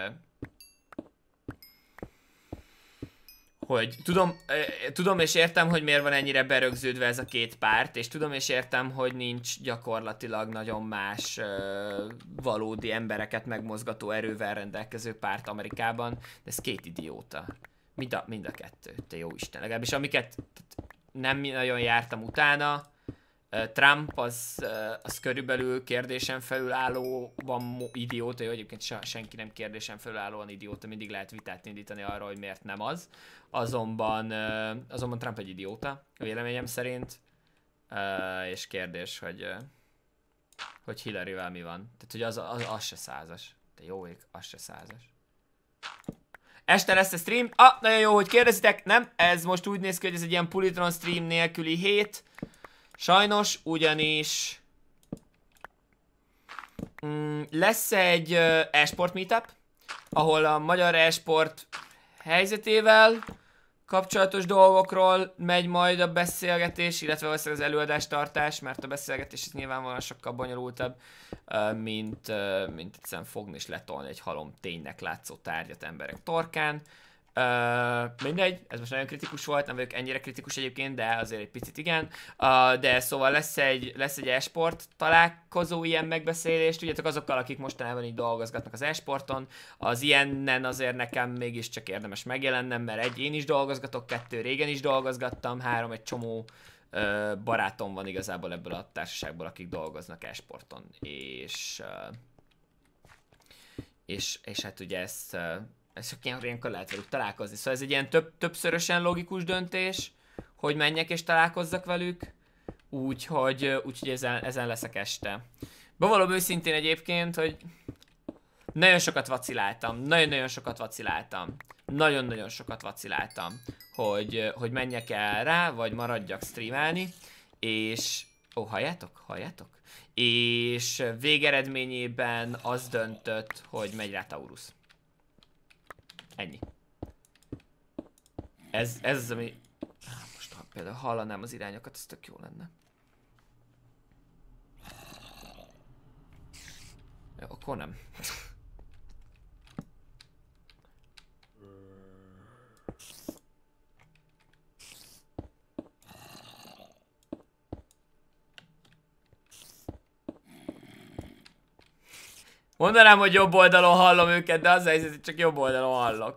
hogy tudom és értem, hogy miért van ennyire berögződve ez a két párt, és tudom és értem, hogy nincs gyakorlatilag nagyon más valódi embereket megmozgató erővel rendelkező párt Amerikában, de ez két idióta. Mind a kettő, te jó Isten. Legalábbis amiket nem nagyon jártam utána, Trump az körülbelül kérdésen felülállóan idióta, jó, egyébként senki nem kérdésen felülállóan idióta, mindig lehet vitát indítani arra, hogy miért nem az. Azonban Trump egy idióta, véleményem szerint, és kérdés, hogy Hillary-vel mi van. Tehát, hogy az se százas. De jó ég, az se százas. Este lesz a stream. Nagyon jó, hogy kérdezitek. Nem, ez most úgy néz ki, hogy ez egy ilyen Pulitron stream nélküli hét. Sajnos, ugyanis lesz egy e-sport meetup, ahol a magyar e-sport helyzetével kapcsolatos dolgokról megy majd a beszélgetés, illetve az előadástartás, mert a beszélgetés nyilvánvalóan sokkal bonyolultabb, mint egyszerűen fogni és letolni egy halom ténynek látszó tárgyat emberek torkán. Mindegy, ez most nagyon kritikus volt, nem vagyok ennyire kritikus egyébként, de azért egy picit igen. De szóval lesz egy e-sport találkozó, ilyen megbeszélést, tudjátok, azokkal, akik mostanában így dolgozgatnak az e-sporton, az ilyenen azért nekem mégiscsak érdemes megjelennem, mert én is dolgozgatok, 2 régen is dolgozgattam, 3 egy csomó barátom van igazából ebből a társaságból, akik dolgoznak e-sporton, és hát ugye ezt ilyenkor lehet velük találkozni. Szóval ez egy ilyen többszörösen logikus döntés, hogy menjek és találkozzak velük, úgyhogy ezen leszek este. Bevallom őszintén egyébként, hogy nagyon sokat vaciláltam, nagyon-nagyon sokat vaciláltam, hogy menjek el rá, vagy maradjak streamelni, és... halljátok? És végeredményében az döntött, hogy megy rá Taurus. Ennyi. Ez az, ami... Most ha például hallanám az irányokat, ez tök jó lenne. Jó, akkor nem. Mondanám, hogy jobb oldalon hallom őket, de az a helyzet, hogy csak jobb oldalon hallok.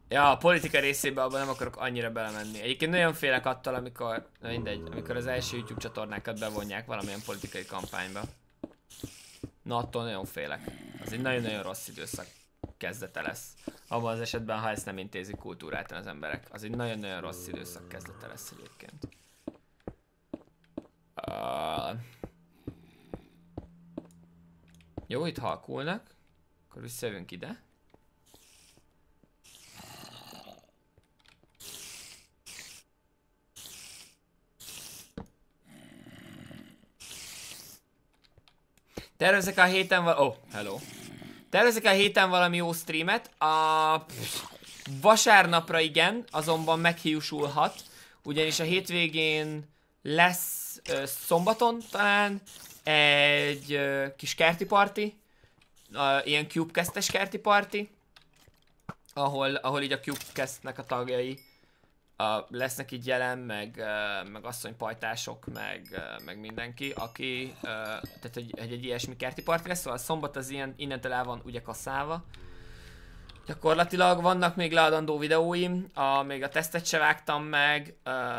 Ja, a politika részébe abban nem akarok annyira belemenni. Egyébként nagyon félek attól, amikor, na mindegy, amikor az első YouTube csatornákat bevonják valamilyen politikai kampányba. Na attól nagyon félek. Az egy nagyon-nagyon rossz időszak kezdete lesz. Abban az esetben, ha ezt nem intézik kultúráltan az emberek. Az egy nagyon-nagyon rossz időszak kezdete lesz egyébként. Jó, itt halkulnak. Akkor visszajövünk ide. Tervezek a héten hello. Tervezek a héten valami jó streamet. A vasárnapra igen, azonban meghiúsulhat. Ugyanis a hétvégén lesz szombaton talán egy kis kerti party. Ilyen Cubecast-es kerti party. Ahol így a Cubecast-nek a tagjai lesznek így jelen, meg asszonypajtások, meg mindenki, aki, tehát egy ilyesmi kerti party lesz, szóval a szombat az ilyen, innentől el van ugye kasszálva. Gyakorlatilag vannak még leadandó videóim, még a tesztet se vágtam meg,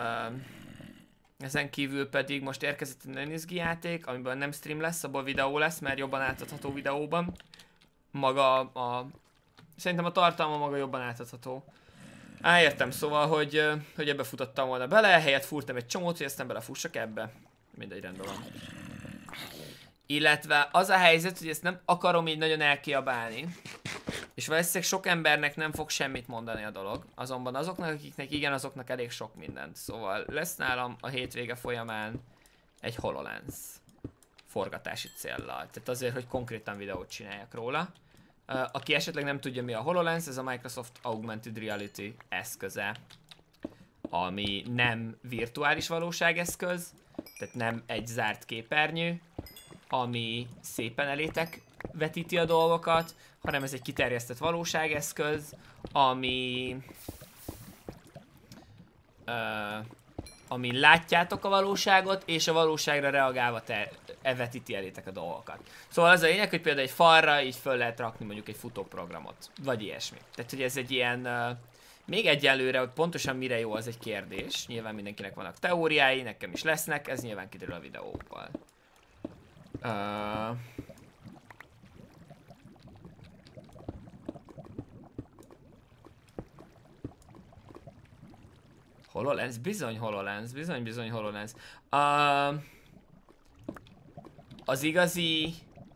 ezen kívül pedig most érkezett egy nagyon izgi játék, amiben nem stream lesz, abból videó lesz, mert jobban átadható videóban. Maga szerintem a tartalma maga jobban átadható. Értem, szóval, hogy ebbe futottam volna bele, helyett fúrtam egy csomót, hogy aztán belefussak ebbe. Mindegy, rendben van. Illetve az a helyzet, hogy ezt nem akarom így nagyon elkiabálni. És valószínűleg sok embernek nem fog semmit mondani a dolog. Azonban azoknak, akiknek igen, azoknak elég sok mindent. Szóval lesz nálam a hétvége folyamán egy HoloLens forgatási céllal. Tehát azért, hogy konkrétan videót csináljak róla. Aki esetleg nem tudja, mi a HoloLens, ez a Microsoft Augmented Reality eszköze, ami nem virtuális valóságeszköz, tehát nem egy zárt képernyő, ami szépen elétek vetíti a dolgokat, hanem ez egy kiterjesztett valóságeszköz, ami látjátok a valóságot, és a valóságra reagálva vetíti elétek a dolgokat. Szóval az a lényeg, hogy például egy falra így föl lehet rakni mondjuk egy futóprogramot, vagy ilyesmi. Tehát, hogy ez egy ilyen, még egyelőre, hogy pontosan mire jó, az egy kérdés. Nyilván mindenkinek vannak teóriái, nekem is lesznek, ez nyilván kiderül a videókkal. HoloLens? Bizony HoloLens, bizony HoloLens. Az igazi...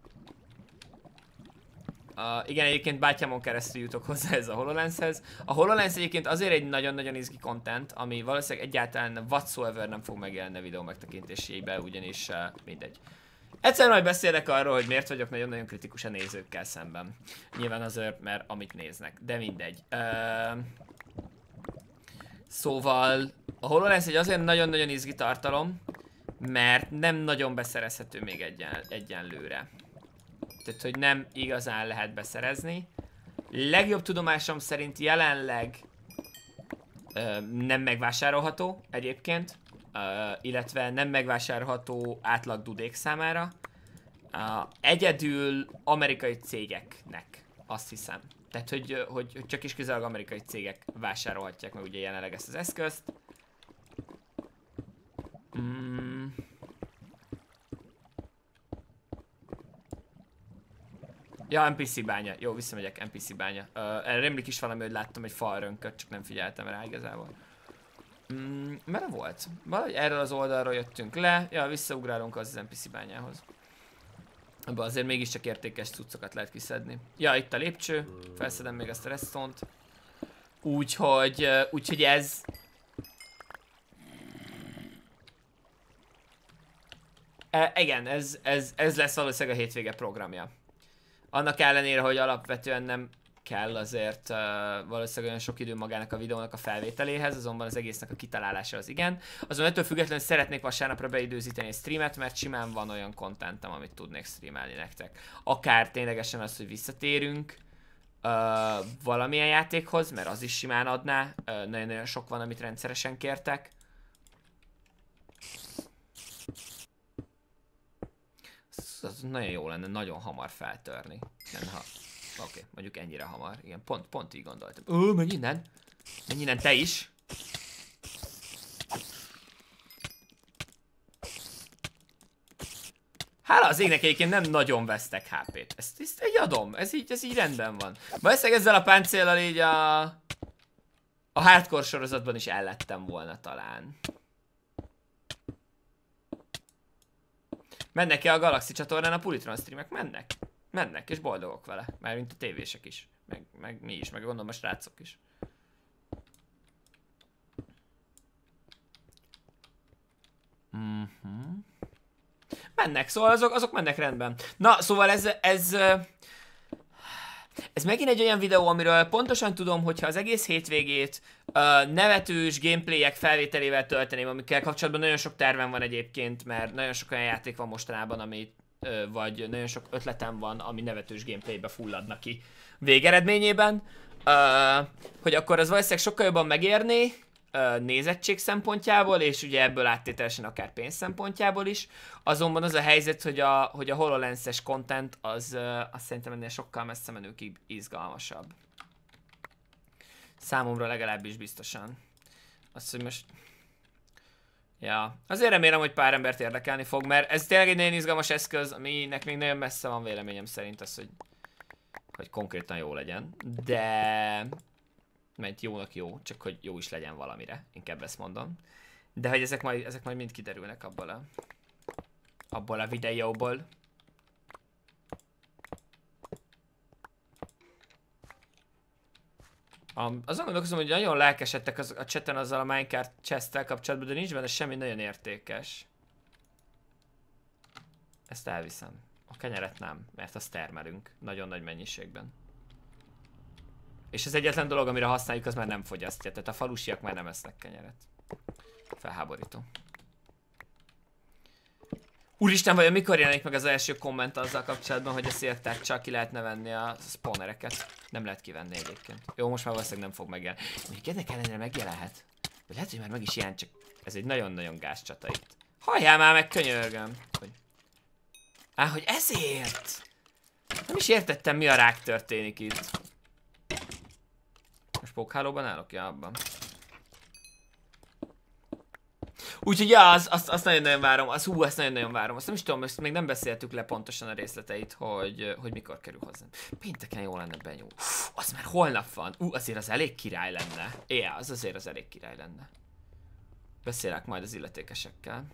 igen, egyébként bátyámon keresztül jutok hozzá ez a HoloLenshez. A HoloLens egyébként azért egy nagyon-nagyon izgi content, ami valószínűleg egyáltalán whatsoever nem fog megjelenni a videó megtekintésébe, ugyanis mindegy. Egyszer majd beszélek arról, hogy miért vagyok nagyon-nagyon kritikus a nézőkkel szemben. Nyilván azért, mert amit néznek, de mindegy. Szóval a HoloLens egy azért nagyon-nagyon izgi tartalom, mert nem nagyon beszerezhető még egyenlőre. Tehát, hogy nem igazán lehet beszerezni. Legjobb tudomásom szerint jelenleg nem megvásárolható egyébként, illetve nem megvásárolható átlag dudék számára. Egyedül amerikai cégeknek, azt hiszem. Tehát, hogy csak is kizárólag amerikai cégek vásárolhatják meg ugye jelenleg ezt az eszközt. Ja, NPC bánya. Jó, visszamegyek, NPC bánya. Erre rémlik is valami, hogy láttam egy falrönköt, csak nem figyeltem rá igazából. Merre volt? Valahogy erről az oldalról jöttünk le. Ja, visszaugrálunk az NPC bányához. Abban azért mégiscsak értékes cuccokat lehet kiszedni. Ja, itt a lépcső. Felszedem még ezt a redstone-t. Úgyhogy ez... igen, ez lesz valószínűleg a hétvége programja. Annak ellenére, hogy alapvetően nem kell azért valószínűleg olyan sok idő magának a videónak a felvételéhez, azonban az egésznek a kitalálása az igen. Azon ettől függetlenül szeretnék vasárnapra beidőzíteni egy streamet, mert simán van olyan contentem, amit tudnék streamelni nektek. Akár ténylegesen az, hogy visszatérünk valamilyen játékhoz, mert az is simán adná. Nagyon-nagyon sok van, amit rendszeresen kértek. Az nagyon jó lenne, nagyon hamar feltörni. Nem, ha Oké, mondjuk ennyire hamar. Igen, pont így gondoltam. Menj innen! Menj innen te is! Hála az égnek egyébként nem nagyon vesztek HP-t. Ezt így adom, ez így rendben van. Valószínűleg ezzel a páncéllal így a hardcore sorozatban is ellettem volna talán. Mennek-e a Galaxy csatornán a Pulitron streamek? Mennek. Mennek, és boldogok vele. Mármint a tévések is. Meg mi is, meg gondolom a srácok is. Mennek, szóval azok mennek rendben. Na, szóval ez megint egy olyan videó, amiről pontosan tudom, hogyha az egész hétvégét nevetős gameplayek felvételével tölteném, amikkel kapcsolatban nagyon sok tervem van egyébként, mert nagyon sok olyan játék van mostanában, ami, vagy nagyon sok ötletem van, ami nevetős gameplaybe fulladna ki végeredményében, hogy akkor az valószínűleg sokkal jobban megérné, nézettség szempontjából, és ugye ebből áttételesen akár pénz szempontjából is. Azonban az a helyzet, hogy a HoloLens-es content az szerintem ennél sokkal messze menőkig izgalmasabb. Számomra legalábbis biztosan. Azt, hogy most... Ja, azért remélem, hogy pár embert érdekelni fog, mert ez tényleg egy nagyon izgalmas eszköz, aminek még nagyon messze van véleményem szerint az, hogy konkrétan jó legyen. De... mert jónak jó, csak hogy jó is legyen valamire, inkább ezt mondom. De hogy ezek majd mind kiderülnek abból a videóból. Azon gondolkozom, hogy nagyon lelkesedtek a chaten azzal a Minecraft chest-tel kapcsolatban, de nincs benne semmi nagyon értékes. Ezt elviszem. A kenyeret nem, mert azt termelünk nagyon nagy mennyiségben. És az egyetlen dolog, amire használjuk, az már nem fogyasztja. Tehát a falusiak már nem esznek kenyeret. Felháborító. Úristen, vajon mikor jelenik meg az első komment azzal kapcsolatban, hogy a széltárcsal ki lehetne venni a spawnereket? Nem lehet kivenni egyébként. Jó, most már valószínűleg nem fog megjelenni. Még ennek ellenére megjelenhet. Vagy lehet, hogy már meg is jelent, csak ez egy nagyon-nagyon gáz csata itt. Halljál már meg, könyörgöm. Hogy ezért! Nem is értettem, mi a rák történik itt. Most pókhálóban állok? Ja, abban. Úgyhogy ja, azt nagyon-nagyon várom, azt nagyon-nagyon várom. Azt nem is tudom, ezt még nem beszéltük le pontosan a részleteit, hogy mikor kerül hozzám. Pénteken jó lenne benyúl. Az már holnap van. Azért az elég király lenne. Az azért az elég király lenne. Beszélek majd az illetékesekkel.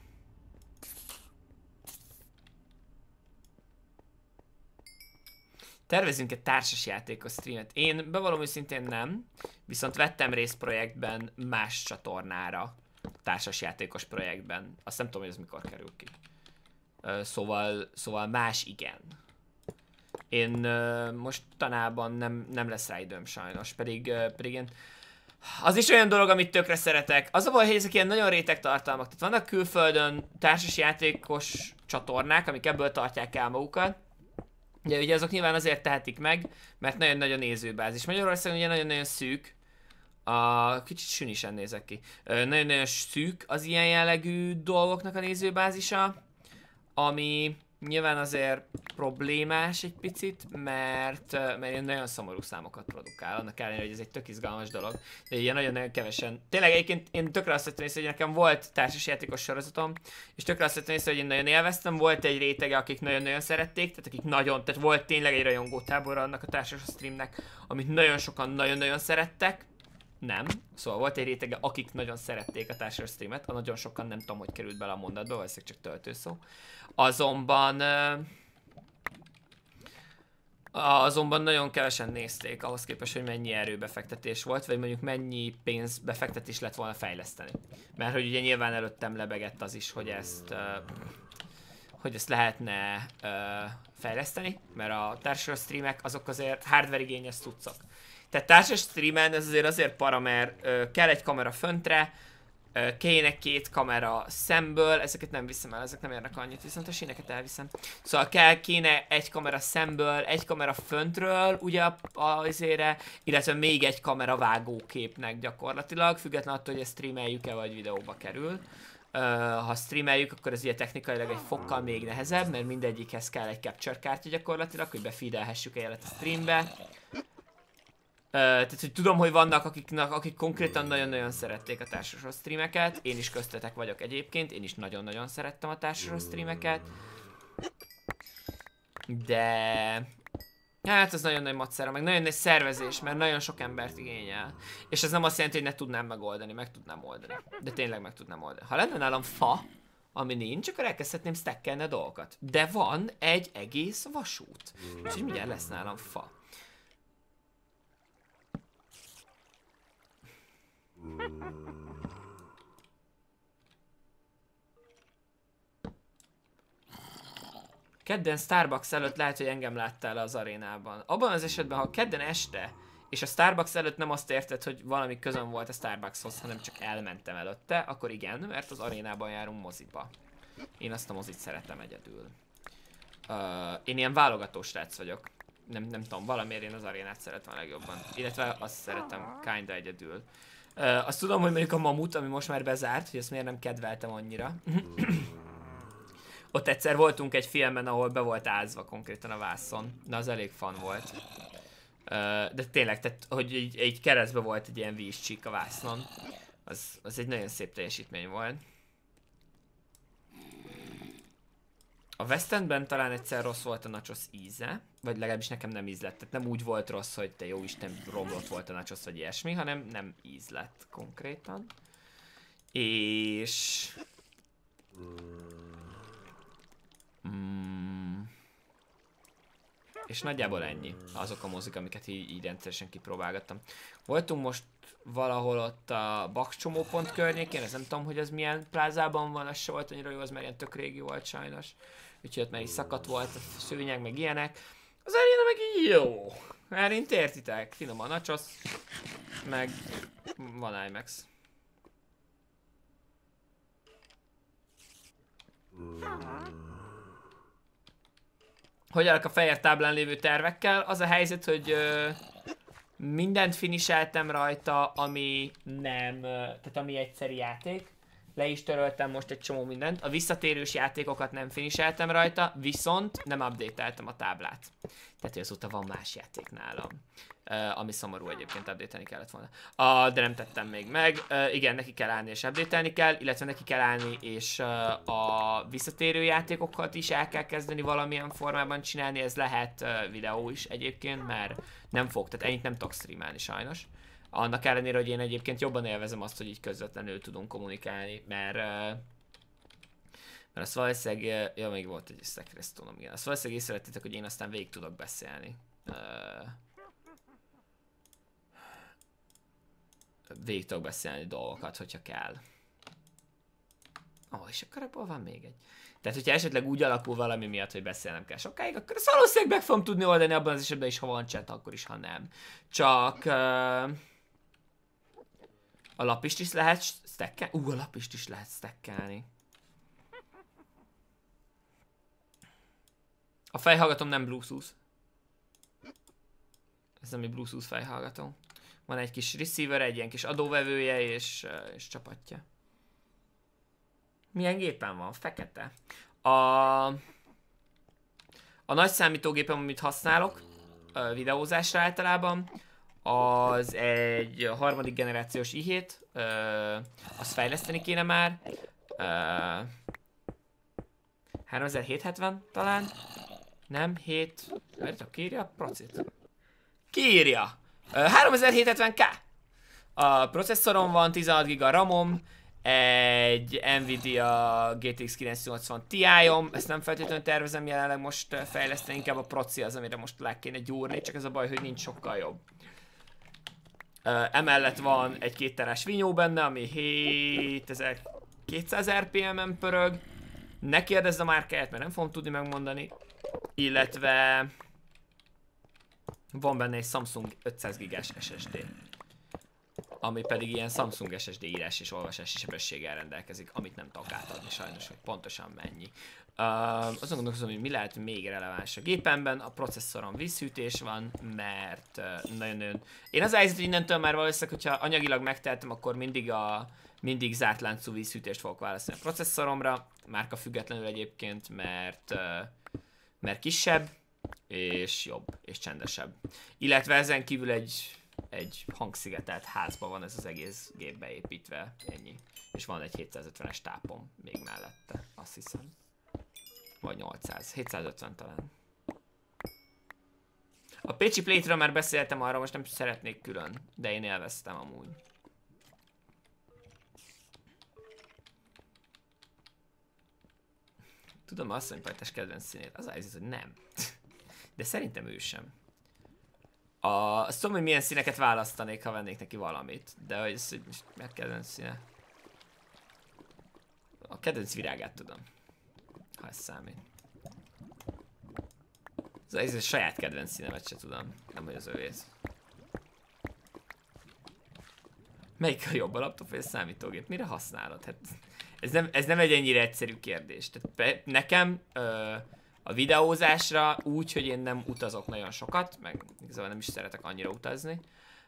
Tervezünk egy társasjátékos streamet. Én bevallom őszintén nem, viszont vettem részt projektben más csatornára. Társasjátékos projektben. Azt nem tudom, hogy ez mikor kerül ki. Szóval más igen. Én mostanában nem lesz rá időm sajnos, pedig én... Az is olyan dolog, amit tökre szeretek. Az a baj, hogy ezek ilyen nagyon réteg tartalmak. Tehát vannak külföldön társasjátékos csatornák, amik ebből tartják el magukat. Ugye azok nyilván azért tehetik meg, mert nagyon nagy a nézőbázis. Magyarországon ugye nagyon-nagyon szűk. Kicsit sünisen nézek ki. Nagyon-nagyon szűk az ilyen jellegű dolgoknak a nézőbázisa, ami nyilván azért problémás egy picit, mert ilyen nagyon szomorú számokat produkál, annak ellenére, hogy ez egy tök izgalmas dolog, de ilyen nagyon-nagyon kevesen. Tényleg egyébként én tökre azt vettem észre, hogy nekem volt társasjátékos sorozatom, és tökre azt vettem észre, hogy én nagyon élveztem, volt egy rétege, akik nagyon-nagyon szerették, tehát volt tényleg egy rajongótábor annak a társas streamnek, amit nagyon sokan nagyon-nagyon szerettek. Nem. Szóval volt egy rétege, akik nagyon szerették a társas streamet, a nagyon sokan nem tudom, hogy került bele a mondatba, valószínűleg csak töltőszó. Azonban nagyon kevesen nézték ahhoz képest, hogy mennyi erőbefektetés volt, vagy mondjuk mennyi pénzbefektetés lett volna fejleszteni. Mert hogy ugye nyilván előttem lebegett az is, hogy ezt lehetne fejleszteni, mert a társas streamek azok azért hardware igényes cuccok. Tehát társas streamen ez azért para, mert kell egy kamera föntre, kéne 2 kamera szemből, ezeket nem viszem el, ezek nem érnek annyit, viszont a síneket elviszem. Szóval kéne egy kamera szemből, egy kamera föntről, ugye azért, illetve még egy kamera vágóképnek gyakorlatilag, függetlenül attól, hogy ezt streameljük-e vagy videóba kerül. Ha streameljük, akkor ez ugye technikailag egy fokkal még nehezebb, mert mindegyikhez kell egy capture kártya gyakorlatilag, hogy befeedelhessük a jelet a streambe. Tehát, hogy tudom, hogy vannak akik konkrétan nagyon-nagyon szerették a társas streameket. Én is köztetek vagyok egyébként, én is nagyon-nagyon szerettem a társas streameket. De... hát ez nagyon nagy macera, meg nagyon nagy szervezés, mert nagyon sok embert igényel. És ez nem azt jelenti, hogy ne tudnám megoldani, meg tudnám oldani. De tényleg meg tudnám oldani. Ha lenne nálam fa, ami nincs, akkor elkezdhetném stackelni a dolgokat. De van egy egész vasút. Úgyhogy mindjárt lesz nálam fa. Kedden Starbucks előtt lehet, hogy engem láttál az arénában. Abban az esetben, ha kedden este, és a Starbucks előtt nem azt érted, hogy valami közöm volt a Starbuckshoz, hanem csak elmentem előtte, akkor igen, mert az arénában járunk moziba. Én azt a mozit szeretem egyedül. Én ilyen válogatós srác vagyok. Nem tudom, valamiért én az arénát szeretem a legjobban. Illetve azt szeretem kinda egyedül. Azt tudom, hogy mondjuk a Mamut, ami most már bezárt, hogy ezt miért nem kedveltem annyira. Ott egyszer voltunk egy filmen, ahol be volt ázva konkrétan a vászon. Na, az elég fun volt. De tényleg, tehát, hogy egy keresztbe volt egy ilyen vízcsík a vásznon. Az egy nagyon szép teljesítmény volt. A West Endben talán egyszer rossz volt a nachos íze, vagy legalábbis nekem nem íz lett. Tehát nem úgy volt rossz, hogy te jó Isten romlott volt a nachos vagy ilyesmi, hanem nem íz lett konkrétan. És... és nagyjából ennyi. Azok a mozik, amiket így rendszeresen kipróbálgattam. Voltunk most valahol ott a Bakcsomópont környékén, ez nem tudom, hogy az milyen plázában van, az se volt annyira jó, az már ilyen tök régi volt sajnos. Úgyhogy ott már is szakadt volt a szőnyeg, meg ilyenek. Az aréna meg így jó. Mert értitek, finom a nachos, meg van IMAX. Hogy állok a fehér táblán lévő tervekkel? Az a helyzet, hogy mindent finiseltem rajta, ami nem, tehát ami egyszeri játék. Le is töröltem most egy csomó mindent. A visszatérős játékokat nem finiseltem rajta, viszont nem update-eltem a táblát. Tehát, hogy azóta van más játék nálam. Ami szomorú egyébként, update-elni kellett volna. De nem tettem még meg. Igen, neki kell állni és update-elni kell, illetve neki kell állni és a visszatérő játékokat is el kell kezdeni valamilyen formában csinálni. Ez lehet videó is egyébként, mert nem fog, tehát ennyit nem tudok streamelni sajnos. Annak ellenére, hogy én egyébként jobban élvezem azt, hogy így közvetlenül tudunk kommunikálni, mert azt valószínűleg, ja, még volt egy stack-restónom, igen. Azt valószínűleg észrevettétek, hogy én aztán végig tudok beszélni. Végig tudok beszélni dolgokat, hogyha kell. És akkor ebből van még egy. Tehát, hogyha esetleg úgy alakul valami miatt, hogy beszélnem kell sokáig, akkor ezt valószínűleg meg fogom tudni oldani abban az esetben is, ha van chat, akkor is, ha nem. Csak... a lapist is lehet stackelni? A lapist is lehet stackelni. A fejhallgatom nem Bluetooth. Ez nem egy Bluetooth fejhallgató. Van egy kis receiver, egy ilyen kis adóvevője és csapatja. Milyen gépen van? Fekete. A nagy számítógépem, amit használok videózásra általában, az egy harmadik generációs i7, azt fejleszteni kéne már. 3770 talán. Nem, 7... Várjátok, kiírja? Procit. Kiírja! 3770K! A processzorom van, 16 GB RAM-om, egy Nvidia GTX 980 Ti-om, ezt nem feltétlenül tervezem jelenleg most fejleszteni, inkább a proci az, amire most le kéne gyúrni, csak ez a baj, hogy nincs sokkal jobb. Emellett van egy 2 terás vinyó benne, ami 7200 RPM-en pörög. Ne kérdezz a márkáját, mert nem fogom tudni megmondani. Illetve van benne egy Samsung 500 GB-s SSD. Ami pedig ilyen Samsung SSD írás és olvasási sebességgel rendelkezik, amit nem tudok átadni sajnos, hogy pontosan mennyi. Azon gondolkozom, hogy mi lehet még releváns a gépemben. A processzoron vízhűtés van, mert nagyon-nagyon... Én az helyzet, hogy innentől már valószínűleg, hogyha anyagilag megtehetem, akkor mindig a mindig zárt láncú vízhűtést fogok választani a processzoromra, márka függetlenül egyébként, mert kisebb, és jobb, és csendesebb. Illetve ezen kívül egy hangszigetelt házban van ez az egész gép beépítve, ennyi. És van egy 750-es tápom még mellette, azt hiszem. Vagy 800, 750 talán. A Pécsi Plate-ről már beszéltem, arra most nem szeretnék külön, de én élveztem amúgy. Tudom, azt mondja, hogy kedvenc színét. Az a helyzet, hogy nem. De szerintem ő sem. Azt tudom, hogy milyen színeket választanék, ha vennék neki valamit. De hogy ez most mi a kedvenc színe? A kedvenc virágát tudom. Ha ez számít. Ez a saját kedvenc színemet se tudom. Nem, hogy az övész. Melyik a jobb, a laptop vagy a számítógép? Mire használod? Hát, ez nem egy ennyire egyszerű kérdés. Tehát nekem a videózásra úgy, hogy én nem utazok nagyon sokat, meg igazából nem is szeretek annyira utazni.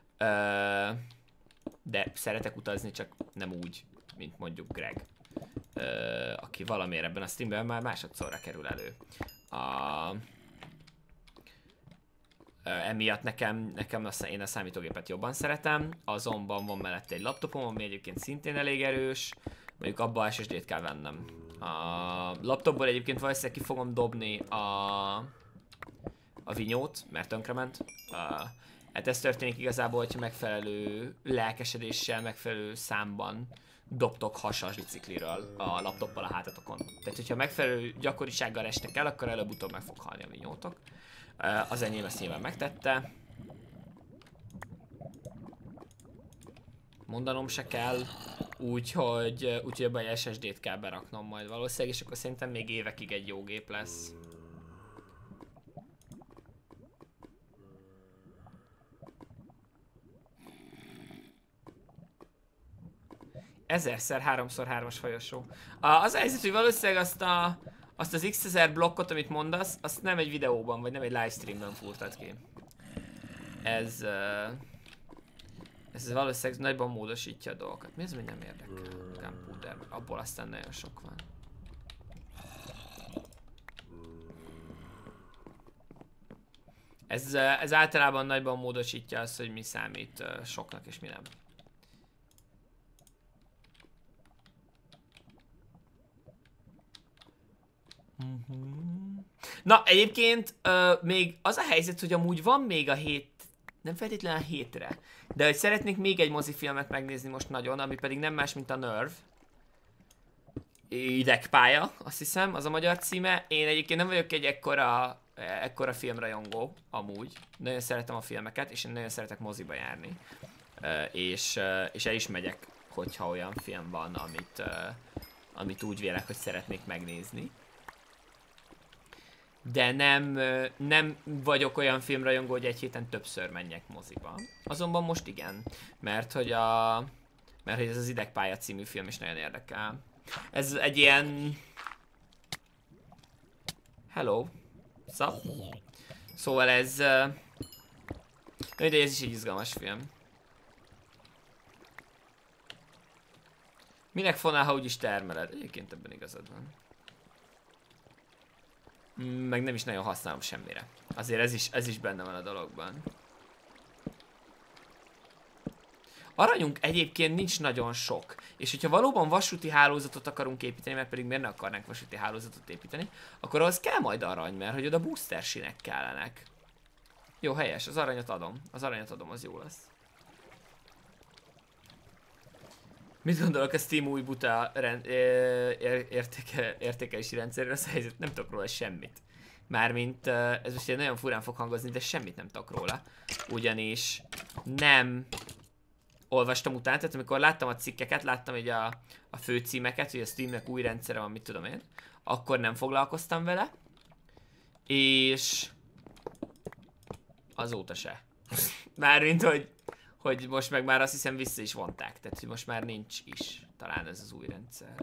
De szeretek utazni, csak nem úgy, mint mondjuk Greg. Aki valamiért ebben a streamben már másodszorra kerül elő. Emiatt nekem én a számítógépet jobban szeretem, azonban van mellette egy laptopom, ami egyébként szintén elég erős, mondjuk abba SSD-t kell vennem. A laptopból egyébként valószínűleg ki fogom dobni a vinyót, mert tönkrement. Hát ez történik igazából, hogyha megfelelő lelkesedéssel, megfelelő számban dobtok hasas bicikliről a laptoppal a hátatokon. Tehát, hogyha megfelelő gyakorisággal estek el, akkor előbb-utóbb meg fog halni a vinyótok. Az enyém ezt nyilván megtette. Mondanom se kell, úgyhogy ebben egy SSD-t kell beraknom majd valószínűleg, és akkor szerintem még évekig egy jó gép lesz. Ezerszer 3x3-as folyosó. Az a helyzet, hogy valószínűleg azt az X1000 blokkot, amit mondasz, azt nem egy videóban, vagy nem egy livestreamben fúrtad ki. Ez valószínűleg nagyban módosítja a dolgokat. Mi az, hogy nem érdekel? Gunpowder, abból aztán nagyon sok van. Ez általában nagyban módosítja azt, hogy mi számít soknak és mi nem. Na, egyébként még az a helyzet, hogy amúgy van még a nem feltétlenül a hétre, de hogy szeretnék még egy mozifilmet megnézni most nagyon, ami pedig nem más, mint a Nerve. Idegpálya, azt hiszem, az a magyar címe. Én egyébként nem vagyok egy ekkora filmrajongó, amúgy. Nagyon szeretem a filmeket, és én nagyon szeretek moziba járni. És el is megyek, hogyha olyan film van, amit úgy vélek, hogy szeretnék megnézni. De nem vagyok olyan filmrajongó, hogy egy héten többször menjek moziba. Azonban most igen, mert hogy ez az Idegpálya című film is nagyon érdekel. Ez egy ilyen... Hello. Sup? Szóval ez... De ez is egy izgalmas film. Minek fonál, ha úgyis termeled? Egyébként ebben igazad van. Meg nem is nagyon használom semmire. Azért ez is benne van a dologban. Aranyunk egyébként nincs nagyon sok. És hogyha valóban vasúti hálózatot akarunk építeni, mert pedig miért ne akarnánk vasúti hálózatot építeni, akkor ahhoz kell majd arany, mert hogy oda booster sinek kellenek. Jó, helyes, az aranyat adom. Az aranyat adom, az jó lesz. Mit gondolok a Steam új buta értékelési rendszerről? Az helyzet, nem tudok róla semmit. Mármint, ez most nagyon furán fog hangozni, de semmit nem tudok róla. Ugyanis nem olvastam utána, tehát amikor láttam a cikkeket, láttam így a főcímeket, hogy a Steamnek új rendszere van, mit tudom én, akkor nem foglalkoztam vele. És azóta se. Mármint, hogy most meg már azt hiszem vissza is vonták, tehát hogy most már nincs is talán ez az új rendszer.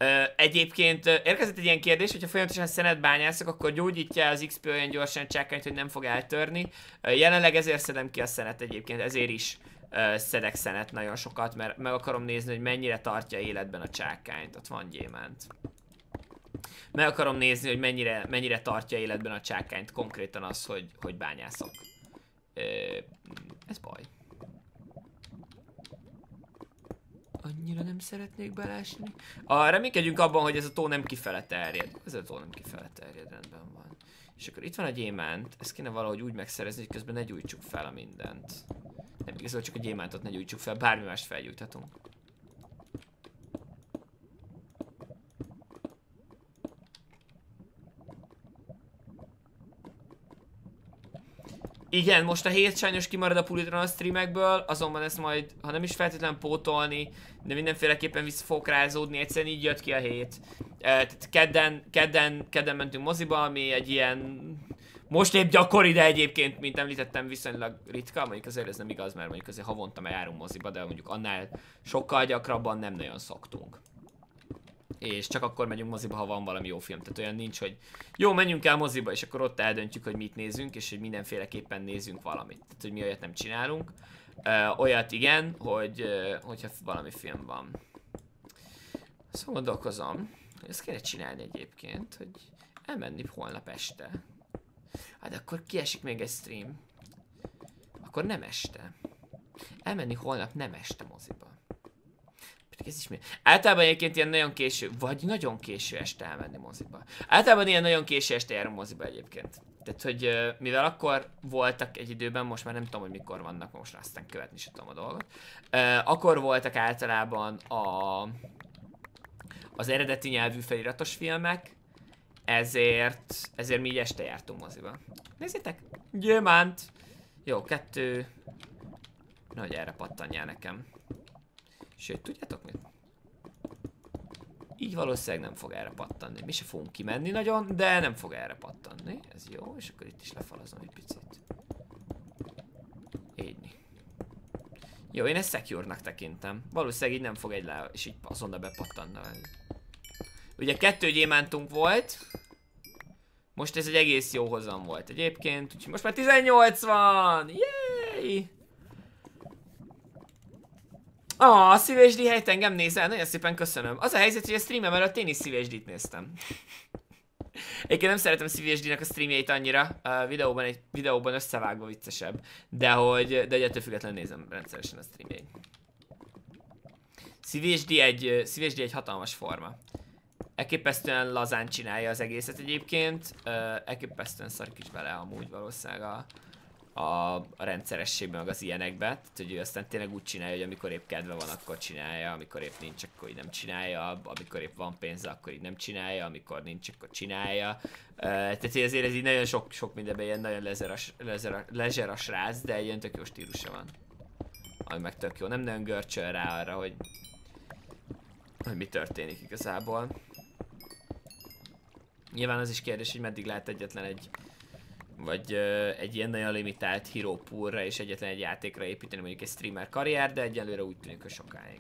Egyébként érkezett egy ilyen kérdés, hogyha folyamatosan szenet bányászok, akkor gyógyítja az XP olyan gyorsan csákányt, hogy nem fog eltörni. Jelenleg ezért szedem ki a szenet egyébként, ezért is szedek szenet nagyon sokat, mert meg akarom nézni, hogy mennyire tartja életben a csákányt. Ott van gyémánt. Meg akarom nézni, hogy mennyire tartja életben a csákányt, konkrétan az, hogy bányászok. Ez baj. Annyira nem szeretnék belásni. Reménykedjünk abban, hogy ez a tó nem kifele terjed. Ez a tó nem kifele terjed, rendben van. És akkor itt van a gyémánt, ezt kéne valahogy úgy megszerezni, hogy közben ne gyújtsuk fel a mindent. Nem igazából csak a gyémántot ne gyújtsuk fel, bármi mást felgyújthatunk. Igen, most a hét sajnos kimarad a Pulitron a streamekből, azonban ezt majd, ha nem is feltétlenül pótolni, de mindenféleképpen vissza fogok rázódni, egyszerűen így jött ki a hét. Tehát kedden mentünk moziba, ami egy ilyen... Most épp gyakori, de egyébként, mint említettem, viszonylag ritka, mondjuk azért ez nem igaz, mert mondjuk azért havonta már járunk moziba, de mondjuk annál sokkal gyakrabban nem nagyon szoktunk. És csak akkor megyünk moziba, ha van valami jó film. Tehát olyan nincs, hogy jó, menjünk el moziba, és akkor ott eldöntjük, hogy mit nézünk, és hogy mindenféleképpen nézzünk valamit. Tehát, hogy mi olyat nem csinálunk. Olyat igen, hogyha valami film van. Szóval gondolkozom, hogy ezt kéne csinálni egyébként, hogy elmenni holnap este. Hát de akkor kiesik még egy stream. Akkor nem este. Elmenni holnap nem este moziba. Ez is mi? Általában egyébként ilyen nagyon késő, vagy nagyon késő este elmenni moziba. Általában ilyen nagyon késő este járunk moziba egyébként. Tehát, hogy mivel akkor voltak egy időben, most már nem tudom, hogy mikor vannak, most aztán követni sem tudom a dolgot. Akkor voltak általában az eredeti nyelvű feliratos filmek, ezért mi így este jártunk moziba. Nézzétek! Gyémánt! Jó, 2... Nehogy erre pattanjál nekem. Sőt, tudjátok mit? Így valószínűleg nem fog erre pattanni. Mi se fogunk kimenni nagyon, de nem fog erre pattanni. Ez jó, és akkor itt is lefalazom egy picit. Így. Jó, én ezt secure-nak tekintem. Valószínűleg így nem fog egy le, és így azonnal bepattanna. Ugye 2 gyémántunk volt. Most ez egy egész jó hozam volt egyébként. Úgyhogy most már 18 van! Yay! A szívésdi helyt engem nézel, nagyon szépen köszönöm. Az a helyzet, hogy a streamem előtt én is szívésdit néztem. Egyébként nem szeretem szívésdinek a streamjeit annyira, a videóban összevágva viccesebb, de ettől függetlenül nézem rendszeresen a streamjeit. Szívésdi egy hatalmas forma. Elképesztően lazán csinálja az egészet egyébként, elképesztően szarik is bele amúgy valószínűleg a rendszerességben, meg az ilyenekbe. Tehát, hogy ő aztán tényleg úgy csinálja, hogy amikor épp kedve van, akkor csinálja, amikor épp nincs, akkor így nem csinálja, amikor épp van pénze, akkor így nem csinálja, amikor nincs, akkor csinálja. Tehát azért ez így nagyon sok mindenben ilyen nagyon lezer a srác, de egy ilyen tök jó stílusa van. Ami meg tök jó, nem nagyon görcsöl rá arra, hogy mi történik igazából. Nyilván az is kérdés, hogy meddig lehet egyetlen egy ilyen nagyon limitált hero poolra és egyetlen egy játékra építeni mondjuk egy streamer karrier, de egyelőre úgy tűnik, hogy sokáig.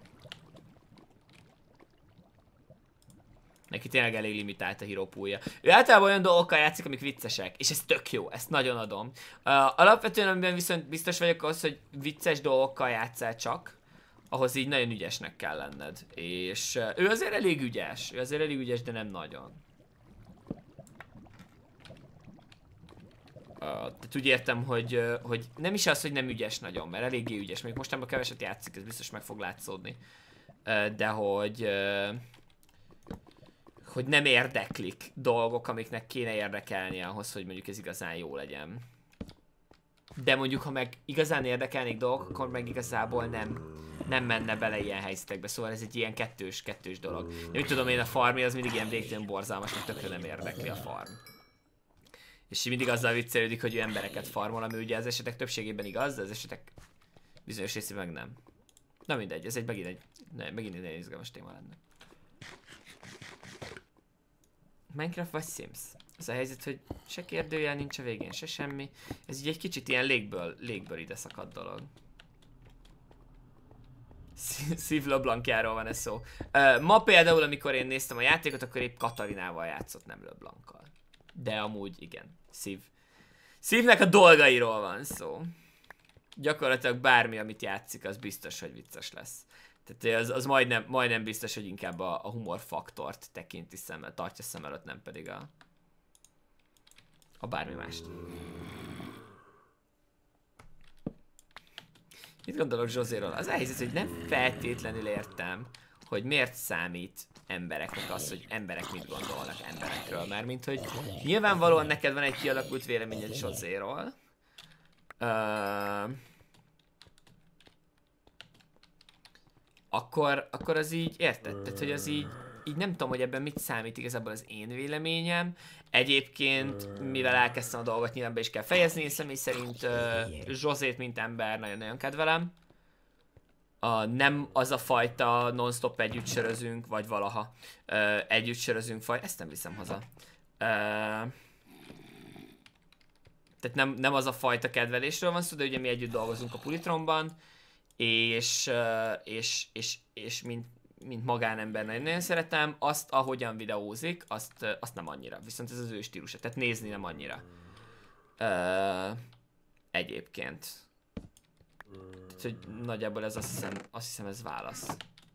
Neki tényleg elég limitált a hero poolja. Ő általában olyan dolgokkal játszik, amik viccesek, és ez tök jó, ezt nagyon adom. Alapvetően amiben viszont biztos vagyok az, hogy vicces dolgokkal játszál csak, ahhoz így nagyon ügyesnek kell lenned. És ő azért elég ügyes, de nem nagyon. Tehát úgy értem, hogy nem is az, hogy nem ügyes nagyon, mert eléggé ügyes. Mondjuk mostanában keveset játszik, ez biztos meg fog látszódni. De hogy nem érdeklik dolgok, amiknek kéne érdekelni ahhoz, hogy mondjuk ez igazán jó legyen. De mondjuk, ha meg igazán érdekelnék dolgok, akkor meg igazából nem menne bele ilyen helyzetekbe. Szóval ez egy ilyen kettős dolog. Úgy tudom én, a farmi az mindig ilyen végtelen borzalmas, mert tökre nem érdekli a farm. És mindig azzal viccelődik, hogy ő embereket farmol, ami ugye az esetek többségében igaz, de az esetek bizonyos részében meg nem. Na mindegy, ez megint egy nagyon izgalmas téma lenne. Minecraft vagy Sims? Az a helyzet, hogy se kérdőjel nincs a végén, se semmi. Ez így egy kicsit ilyen légből ide szakadt dolog. Szív LeBlancjáról van ez szó. Ma például, amikor én néztem a játékot, akkor épp Katarinával játszott, nem LeBlancal. De amúgy igen, Szívnek a dolgairól van szó. Gyakorlatilag bármi, amit játszik, az biztos, hogy vicces lesz. Tehát az majdnem biztos, hogy inkább a humorfaktort tekinti szemmel, tartja szem előtt, nem pedig a bármi mást. Mit gondolok Zsozéról? Az a helyzet, hogy nem feltétlenül értem, hogy miért számít embereknek az, hogy emberek mit gondolnak emberekről. Mármint, hogy nyilvánvalóan neked van egy kialakult véleményed Zsozéról. Akkor az így érted? Tehát, hogy az így nem tudom, hogy ebben mit számít igazából az én véleményem. Egyébként, mivel elkezdtem a dolgot, nyilván be is kell fejezni, én személy szerint Zsozét, mint ember nagyon-nagyon kedvelem. Nem az a fajta non-stop együtt sörözünk, vagy valaha együtt sörözünk faj, ezt nem viszem haza. Tehát nem az a fajta kedvelésről van szó, de ugye mi együtt dolgozunk a Pulitronban, és mint magánember nagyon szeretem, azt ahogyan videózik, azt nem annyira, viszont ez az ő stílusa, tehát nézni nem annyira. Egyébként. Tehát, hogy nagyjából ez azt hiszem ez válasz.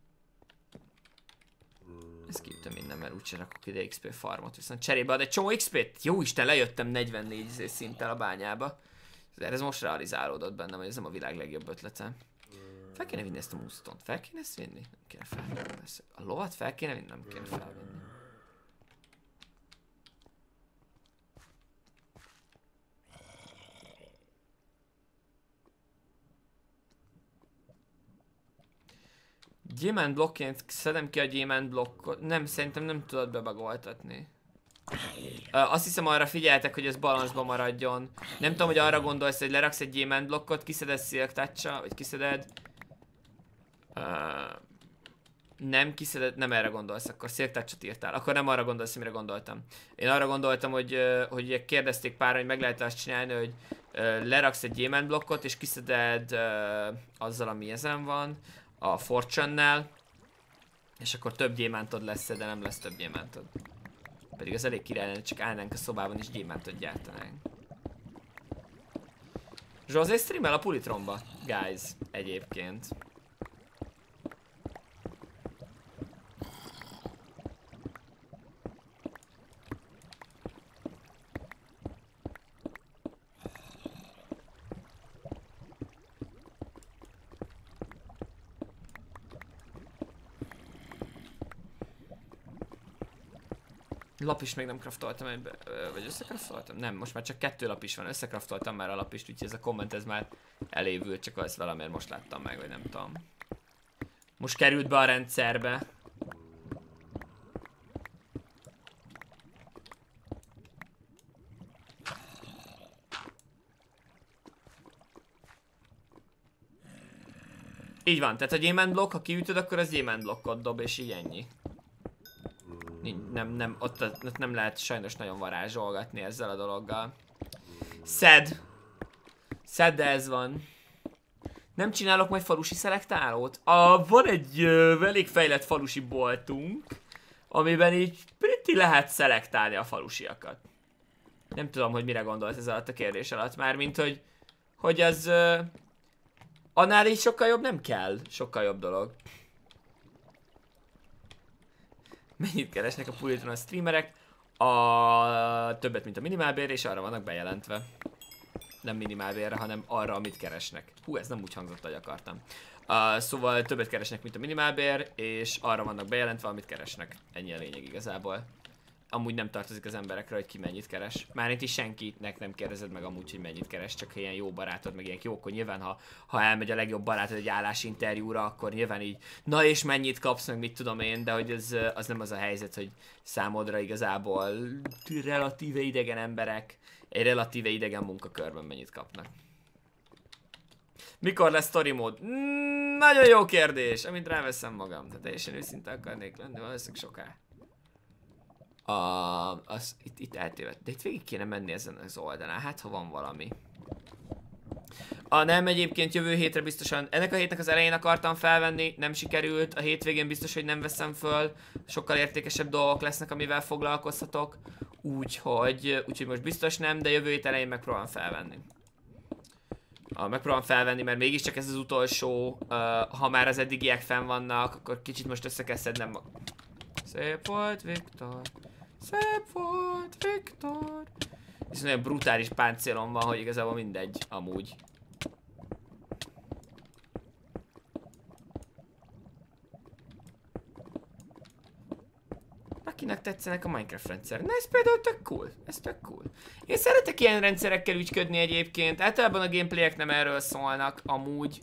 Ezt kiütöm minden, mert úgyse rakok ide XP farmot, viszont cserébe ad egy csomó XP-t. Jó Isten, lejöttem 44 szinttel a bányába. Ez most realizálódott bennem, hogy ez nem a világ legjobb ötlete. Fel kéne vinni ezt a moonstone-t, fel kéne ezt vinni? Nem kéne felvinni. A lovat fel kéne vinni? Nem kéne felvinni. Gyémánt blokként szedem ki a gyémánt blokkot. Nem, szerintem nem tudod bebagoltatni. Azt hiszem arra figyeltek, hogy ez balanszba maradjon. Nem tudom, hogy arra gondolsz, hogy leraksz egy gyémánt blokkot, kiszeded Silk Touch-a, vagy kiszeded. Nem kiszeded, nem erre gondolsz, akkor Silk Touch-ot írtál. Akkor nem arra gondolsz, amire gondoltam. Én arra gondoltam, hogy kérdezték pár, hogy meg lehet azt csinálni, hogy leraksz egy gyémánt blokkot, és kiszeded azzal, ami ezen van, a Fortune-nel, és akkor több gyémántod lesz, de nem lesz több gyémántod. Pedig az elég király lenne, csak állnánk a szobában és gyémántot gyártanánk. Zsozé streamel a Pulitronba, guys, egyébként. Lap is még nem craftoltam egybe, vagy összecraftoltam? Nem, most már csak 2 lap is van, összecraftoltam már a lapist, úgyhogy ez a komment ez már elévült, csak az valamiért most láttam meg, vagy nem tudom. Most került be a rendszerbe. Így van, tehát a gyémánt blokk, ha kiütöd, akkor az gyémánt blokkot dob, és így ennyi. Ott nem lehet sajnos nagyon varázsolgatni ezzel a dologgal. Szed, de ez van. Nem csinálok majd falusi szelektálót? Van egy elég fejlett falusi boltunk, amiben így pretty lehet szelektálni a falusiakat. Nem tudom, hogy mire gondolsz ez alatt a kérdés alatt. Mármint, hogy az annál így sokkal jobb nem kell. Sokkal jobb dolog. Mennyit keresnek a Pulitron a streamerek? Többet, mint a minimálbér, és arra vannak bejelentve. Nem minimálbérre, hanem arra, amit keresnek. Hú, ez nem úgy hangzott, ahogy akartam. Szóval többet keresnek, mint a minimálbér, és arra vannak bejelentve, amit keresnek. Ennyi a lényeg igazából. Amúgy nem tartozik az emberekre, hogy ki mennyit keres. Mármint is senkinek nem kérdezed meg amúgy, hogy mennyit keres, csak ha ilyen jó barátod, meg ilyen jó, akkor nyilván ha elmegy a legjobb barátod egy állásinterjúra, akkor nyilván így, na és mennyit kapsz, meg mit tudom én, de hogy az nem az a helyzet, hogy számodra igazából relatíve idegen emberek egy relatíve idegen munkakörben mennyit kapnak. Mikor lesz story mód? Nagyon jó kérdés, amit ráveszem magam, de teljesen őszinte akarnék lenni, valószínűleg soká. Itt eltévedt. De itt végig kéne menni ezen az oldalán, hát ha van valami. Nem, egyébként jövő hétre biztosan, ennek a hétnek az elején akartam felvenni, nem sikerült, a hétvégén biztos, hogy nem veszem föl, sokkal értékesebb dolgok lesznek, amivel foglalkozhatok, úgyhogy most biztos nem, de jövő hét elején megpróbálom felvenni. Megpróbálom felvenni, mert mégiscsak ez az utolsó, ha már az eddigiek fenn vannak, akkor kicsit most össze kell szednem. Szép volt, Viktor! Szép volt, Viktor! Viszont olyan brutális páncélom van, hogy igazából mindegy, amúgy. Akinek tetszenek a Minecraft rendszer. Na ez például tök cool. Ez tök cool. Én szeretek ilyen rendszerekkel ügyködni egyébként. Általában a gameplayek nem erről szólnak, amúgy.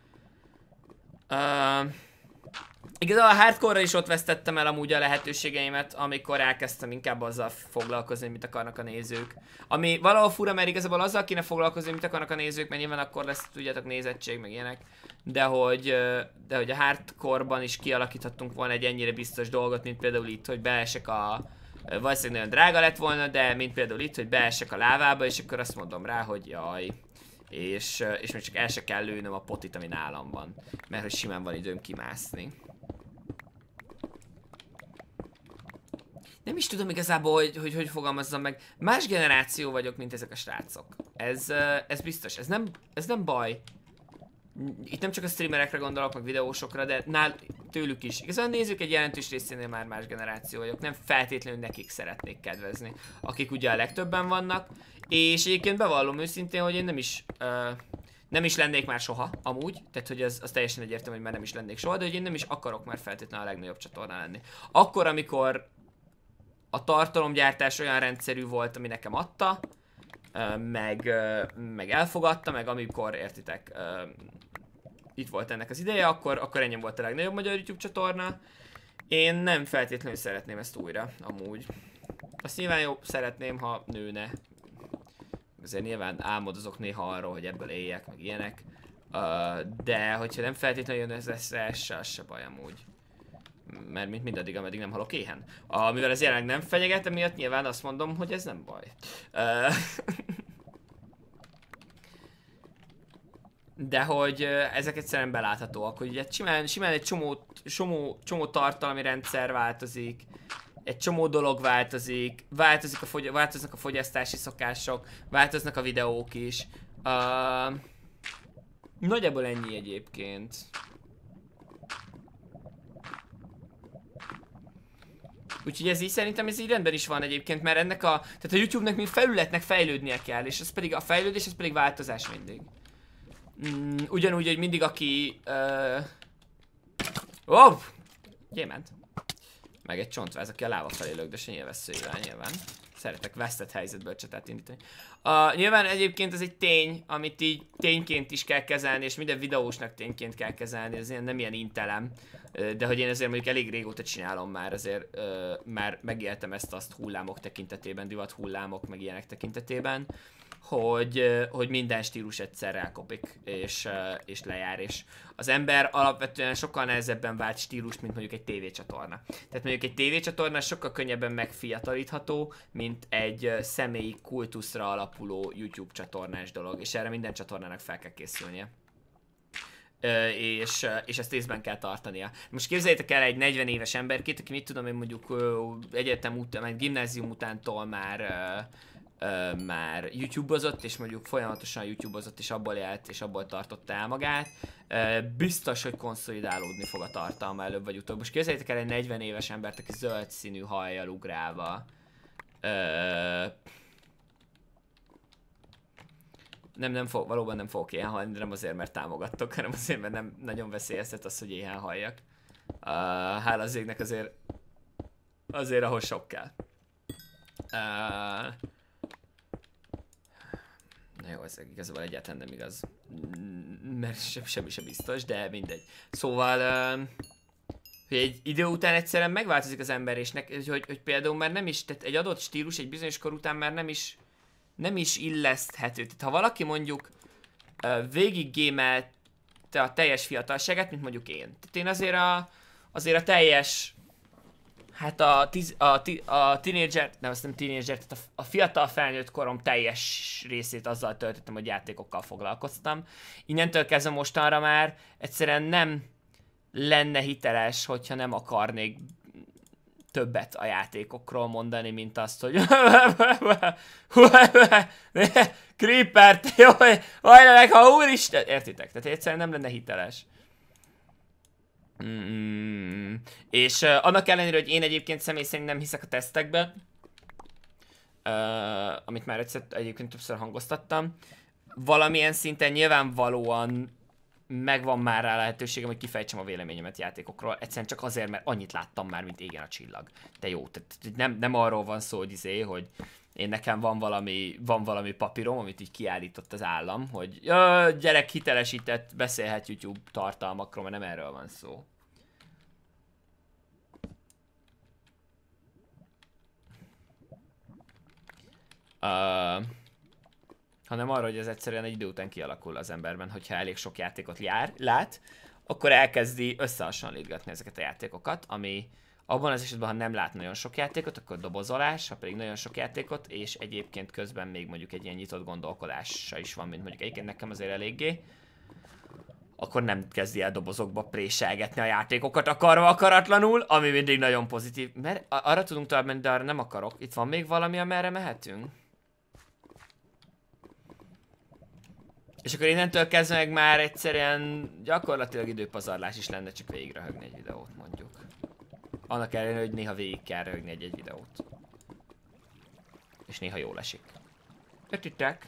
Igazából a hardcore-ra is ott vesztettem el amúgy a lehetőségeimet, amikor elkezdtem inkább azzal foglalkozni, mit akarnak a nézők. Ami valahol fura, mert igazából azzal kéne foglalkozni, mit akarnak a nézők, mert nyilván akkor lesz, tudjátok, nézettség, meg ilyenek. De hogy a hardcore-ban is kialakíthattunk volna egy ennyire biztos dolgot, mint például itt, hogy beesek a... Valószínűleg nagyon drága lett volna, de mint például itt, hogy beesek a lávába, és akkor azt mondom rá, hogy jaj. És még csak el se kell lőnöm a potit, ami nálam van. Mert hogy simán van időm kimászni. Nem is tudom igazából, hogy fogalmazzam meg. Más generáció vagyok, mint ezek a srácok. Ez biztos. Ez nem baj. Itt nem csak a streamerekre gondolok, meg videósokra, de tőlük is. Igazából a nézők egy jelentős részénél már más generáció vagyok. Nem feltétlenül nekik szeretnék kedvezni. Akik ugye a legtöbben vannak. És egyébként bevallom őszintén, hogy én nem is lennék már soha, amúgy. Tehát, hogy az teljesen egyértelmű, hogy már nem is lennék soha, de hogy én nem is akarok már feltétlenül a legnagyobb csatorna lenni. Akkor, amikor a tartalomgyártás olyan rendszerű volt, ami nekem adta, meg elfogadta, meg amikor, értitek, itt volt ennek az ideje, akkor ennyi volt a legnagyobb magyar YouTube csatorna. Én nem feltétlenül szeretném ezt újra, amúgy. Azt nyilván jó, szeretném, ha nőne. Azért nyilván álmodozok néha arról, hogy ebből éljek, meg ilyenek. De hogyha nem feltétlenül jön ez össze, az se baj amúgy. Mert mint mindaddig, ameddig nem halok éhen. Mivel ez jelenleg nem fenyeget, emiatt nyilván azt mondom, hogy ez nem baj. De hogy ezek egyszerűen beláthatóak, hogy ugye simán egy csomó tartalmi rendszer változik, egy csomó dolog változik, változnak a fogyasztási szokások, változnak a videók is. Nagyjából ennyi egyébként. Úgyhogy ez így szerintem ez így rendben is van egyébként, mert tehát a YouTube-nek mint felületnek fejlődnie kell, és a fejlődés, ez pedig változás mindig. Ugyanúgy, hogy mindig aki... Gyémánt. Meg egy csontváz, aki a láva felé lögdösen nyilvesszőjével nyilván. Szeretek vesztett helyzetből csatát indítani. Nyilván egyébként ez egy tény, amit így tényként is kell kezelni, és minden videósnak tényként kell kezelni, ez nem ilyen intelem. De hogy én ezért mondjuk elég régóta csinálom már, azért már megéltem ezt-azt hullámok tekintetében, divat hullámok, meg ilyenek tekintetében, hogy minden stílus egyszer elkopik, és lejár, és az ember alapvetően sokkal nehezebben vált stílust, mint mondjuk egy tévécsatorna. Tehát mondjuk egy tévécsatorna sokkal könnyebben megfiatalítható, mint egy személyi kultuszra alapuló YouTube csatornás dolog, és erre minden csatornának fel kell készülnie. És ezt észben kell tartania. Most képzeljétek el egy 40 éves emberkét, aki mit tudom én mondjuk egyetem után, gimnázium utántól már YouTube-ozott, és mondjuk folyamatosan YouTube-ozott, és abból élt, és abból tartotta el magát. Biztos, hogy konszolidálódni fog a tartalma előbb vagy utóbb. Most képzeljétek el egy 40 éves embert, aki zöld színű hajjal ugrálva. Valóban nem fogok éhen halni, de nem azért, mert támogattok, hanem azért, mert nem nagyon veszélyeztet az, hogy éhen halljak. Hála az égnek azért ahhoz sok kell. Na jó, ez igazából egyáltalán nem igaz, mert semmi sem biztos, de mindegy. Szóval, hogy egy idő után egyszerűen megváltozik az ember, és hogy például már nem is, tehát egy adott stílus egy bizonyos kor után már nem is illeszthető. Tehát ha valaki mondjuk végiggémelte a teljes fiatalságát, mint mondjuk én. Tehát én azért a teljes Hát a tínédzser, nem, azt nem tínédzser, tehát a fiatal felnőtt korom teljes részét azzal töltöttem, hogy játékokkal foglalkoztam. Innentől kezdve mostanra már egyszerűen nem lenne hiteles, hogyha nem akarnék többet a játékokról mondani, mint azt, hogy Creeper, hajra meg, ha úristen! Értitek? Tehát egyszerűen nem lenne hiteles. És annak ellenére, hogy én egyébként személy szerint nem hiszek a tesztekbe, amit már egyszer egyébként többször hangoztattam, valamilyen szinten nyilvánvalóan megvan már rá lehetőségem, hogy kifejtsem a véleményemet játékokról, egyszerűen csak azért, mert annyit láttam már, mint égen a csillag. De jó, tehát nem arról van szó, hogy én nekem van valami papírom, amit így kiállított az állam, hogy gyerek hitelesített, beszélhet YouTube tartalmakról, mert nem erről van szó. Hanem arra, hogy ez egyszerűen egy idő után kialakul az emberben, hogyha elég sok játékot lát, akkor elkezdi összehasonlítgatni ezeket a játékokat, ami abban az esetben, ha nem lát nagyon sok játékot, akkor dobozolás, ha pedig nagyon sok játékot, és egyébként közben még mondjuk egy ilyen nyitott gondolkodása is van, mint mondjuk egyébként nekem azért eléggé, akkor nem kezdi el dobozokba préselgetni a játékokat akarva akaratlanul, ami mindig nagyon pozitív. Mert arra tudunk tovább menni, de arra nem akarok. Itt van még valami, amerre mehetünk? És akkor innentől kezdve meg már egyszerűen gyakorlatilag időpazarlás is lenne csak végigröhögni egy videót, mondjuk. Annak ellenére, hogy néha végig kell röhögni egy videót. És néha jól esik. Értitek?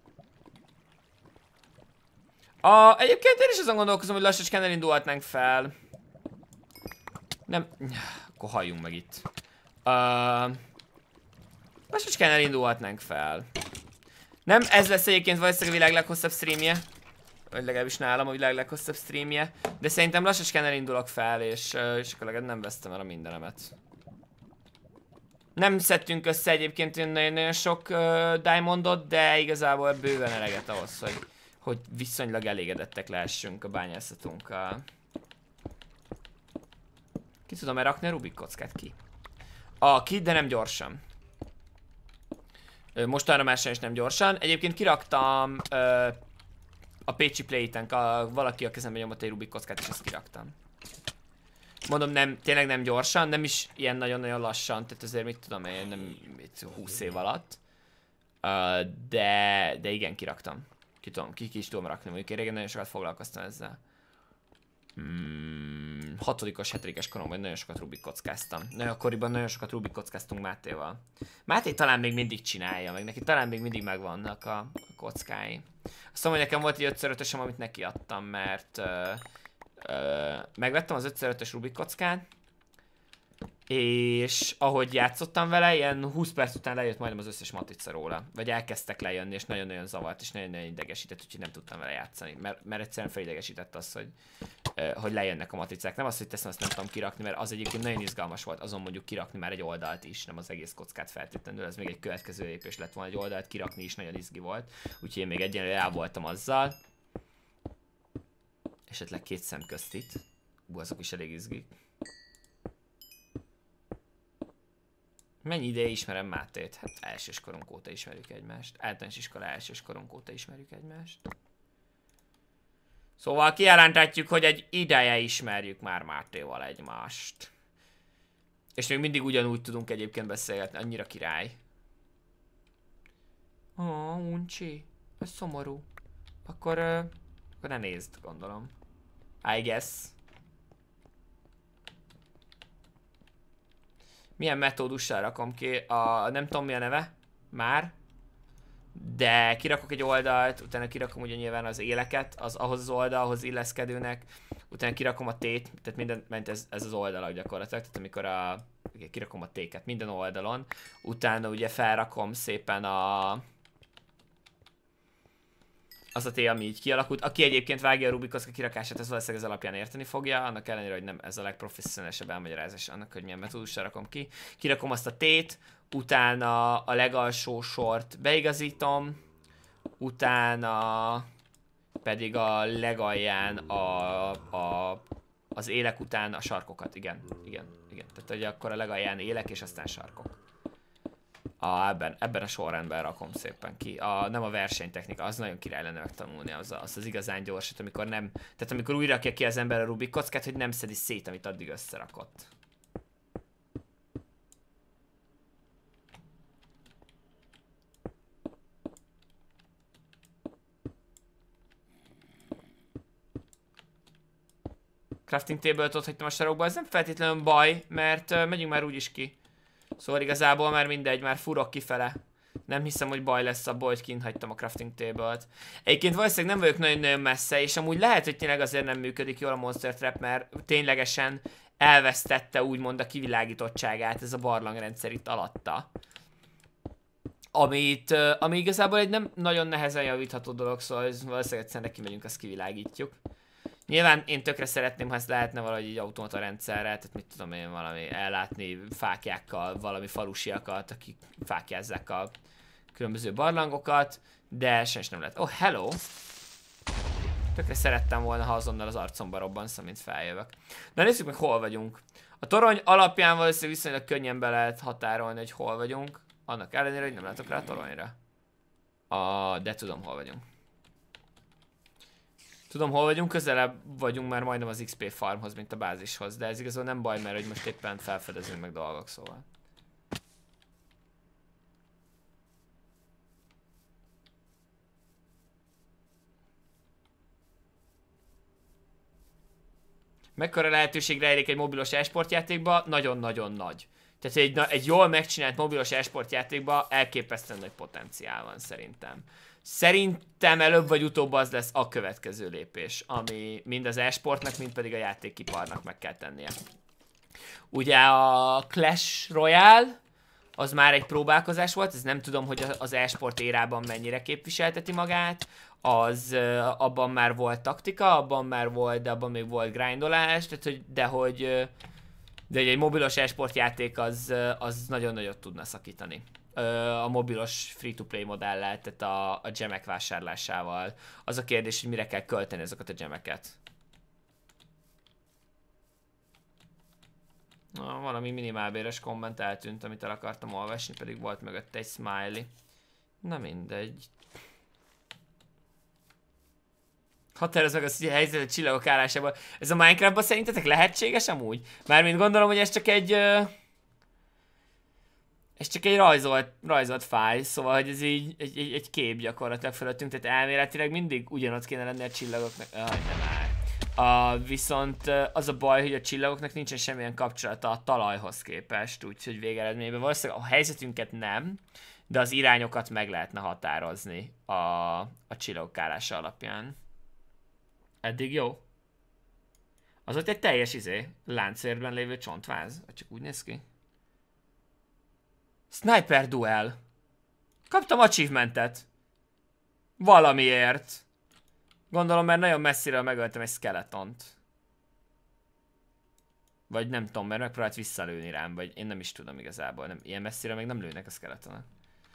Egyébként én is azon gondolkozom, hogy lassacskán elindulhatnánk fel. Nem... Akkor halljunk meg itt. Lassacskán elindulhatnánk fel. Nem, ez lesz egyébként valószínűleg a világ leghosszabb streamje. Vagy legalábbis nálam a világ leghosszabb streamje. De szerintem lassacskán elindulok fel, és akkor legalább nem vesztem el a mindenemet. Nem szedtünk össze egyébként nagyon sok diamondot, de igazából bőven eleget ahhoz, hogy viszonylag elégedettek lehessünk a bányászatunkkal. Ki tudom-e rakni a Rubik kockát? Ki, de nem gyorsan. Mostanra már sem is nem gyorsan. Egyébként kiraktam a Pécsi Play-ten, valaki a kezembe nyomott egy Rubik kockát, és ezt kiraktam. Mondom, tényleg nem gyorsan, nem is ilyen nagyon-nagyon lassan, tehát azért mit tudom én, nem 20 év alatt. De igen, kiraktam. Ki is tudom rakni, mondjuk én régen nagyon sokat foglalkoztam ezzel. 6-os, 7-es koromban nagyon sokat Rubik kockáztam. Akkoriban nagyon sokat Rubik kockáztunk Mátéval. Máté talán még mindig csinálja, meg neki talán még mindig megvannak a kockái. Azt mondom, hogy nekem volt egy 5x5-ösem, amit neki adtam, mert megvettem az 5x5-ös Rubik kockát, és ahogy játszottam vele, ilyen 20 perc után lejött majdnem az összes matrica róla. Vagy elkezdtek lejönni, és nagyon-nagyon zavart, és nagyon-nagyon idegesített, úgyhogy nem tudtam vele játszani. Mert egyszerűen felidegesített az, hogy lejönnek a matricák. Nem az, hogy teszem, azt nem tudom kirakni, mert az egyébként nagyon izgalmas volt azon mondjuk kirakni már egy oldalt is, nem az egész kockát feltétlenül. Ez még egy következő lépés lett volna, egy oldalt kirakni is nagyon izgi volt. Úgyhogy én még egyenlőre el voltam azzal. Esetleg 2 szem közt itt. Azok is elég izgik. Mennyi ideje ismerem Mátét? Hát elsős korunk óta ismerjük egymást. Általános iskola elsős korunk óta ismerjük egymást. Szóval kijelenthetjük, hogy egy ideje ismerjük már Mátéval egymást. És még mindig ugyanúgy tudunk egyébként beszélgetni, annyira király. Uncsi. Ez szomorú. Akkor ne nézd, gondolom. I guess. Milyen metódussal rakom ki? Nem tudom mi a neve. Már. De kirakok egy oldalt, utána kirakom ugye nyilván az éleket, ahhoz az oldalhoz illeszkedőnek. Utána kirakom a tét, tehát minden, mert ez az oldalak gyakorlatilag, tehát amikor kirakom a téket minden oldalon. Utána ugye felrakom szépen az a té, ami így kialakult. Aki egyébként vágja a Rubik kocka kirakását, ez valószínűleg ez alapján érteni fogja, annak ellenére, hogy nem ez a legprofesszionálisabb elmagyarázás annak, hogy milyen metódussal rakom ki. Kirakom azt a tét, utána a legalsó sort beigazítom, utána pedig a legalján az az élek után a sarkokat, igen. Tehát hogy akkor a legalján élek és aztán sarkok. Ebben a sorrendben rakom szépen ki. Nem a versenytechnika, az nagyon király lenne megtanulni, az igazán gyorsat, amikor nem... Tehát amikor újra rakja ki az ember a Rubik kockát, hogy nem szedi szét, amit addig összerakott. Crafting table-t ott hagytam a sarokba, ez nem feltétlenül baj, mert megyünk már úgyis ki. Szóval igazából már mindegy, már furok kifele. Nem hiszem, hogy baj lesz abból, hogy kint hagytam a crafting table-t. Egyébként valószínűleg nem vagyok nagyon-nagyon messze, és amúgy lehet, hogy tényleg azért nem működik jól a Monster Trap, mert ténylegesen elvesztette úgymond a kivilágítottságát ez a barlangrendszer itt alatta. Ami igazából egy nem nagyon nehezen javítható dolog, szóval valószínűleg egyszerűen neki megyünk, azt kivilágítjuk. Nyilván én tökre szeretném, ha ezt lehetne valahogy így automata rendszerrel, tehát mit tudom én, valami ellátni fáklyákkal, valami falusiakat, akik fáklyázzák a különböző barlangokat, de sajnos nem lehet. Oh, hello! Tökre szerettem volna, ha azonnal az arcomba robbansz, amint feljövök. Na nézzük meg, hol vagyunk. A torony alapján valószínűleg viszonylag könnyen be lehet határolni, hogy hol vagyunk. Annak ellenére, hogy nem látok rá a toronyra. De tudom, hol vagyunk. Tudom, hol vagyunk, közelebb vagyunk már majdnem az XP farmhoz, mint a bázishoz, de ez igazából nem baj, mert hogy most éppen felfedezünk meg dolgok, szóval. Mekkora lehetőség rejlik egy mobilos e-sportjátékba? Nagyon-nagyon nagy. Tehát egy jól megcsinált mobilos e-sportjátékba elképesztően nagy potenciál van szerintem. Szerintem előbb vagy utóbb az lesz a következő lépés, ami mind az e-sportnak, mind pedig a játékiparnak meg kell tennie. Ugye a Clash Royale, az már egy próbálkozás volt, ez nem tudom, hogy az e-sport érában mennyire képviselteti magát, abban már volt taktika, abban már volt, de abban még volt grindolás, tehát de egy mobilos e-sport játék az nagyon nagyot tudna szakítani. A mobilos free-to-play modellel, tehát a gemek vásárlásával. Az a kérdés, hogy mire kell költeni azokat a gemeket. Valami minimálbéres komment eltűnt, amit el akartam olvasni, pedig volt mögött egy smiley. Na mindegy. Határozd meg a helyzetet csillagok állásában. Ez a Minecraftban szerintetek lehetséges amúgy? Mármint gondolom, hogy ez csak egy rajzolt fájl, szóval hogy ez így egy kép gyakorlatilag fölöttünk, tehát elméletileg mindig ugyanott kéne lenni a csillagoknak. Nem már. Viszont az a baj, hogy a csillagoknak nincsen semmilyen kapcsolata a talajhoz képest, úgyhogy végeredményben valószínűleg a helyzetünket nem, de az irányokat meg lehetne határozni a csillagok állása alapján. Eddig jó? Az ott egy teljes láncérben lévő csontváz, vagy csak úgy néz ki? Sniper duel. Kaptam achievementet. Valamiért. Gondolom, mert nagyon messziről megöltem egy skeletont. Vagy nem tudom, mert megpróbált visszalőni rám, vagy én nem is tudom igazából. Nem, ilyen messzire meg nem lőnek a skeletonok.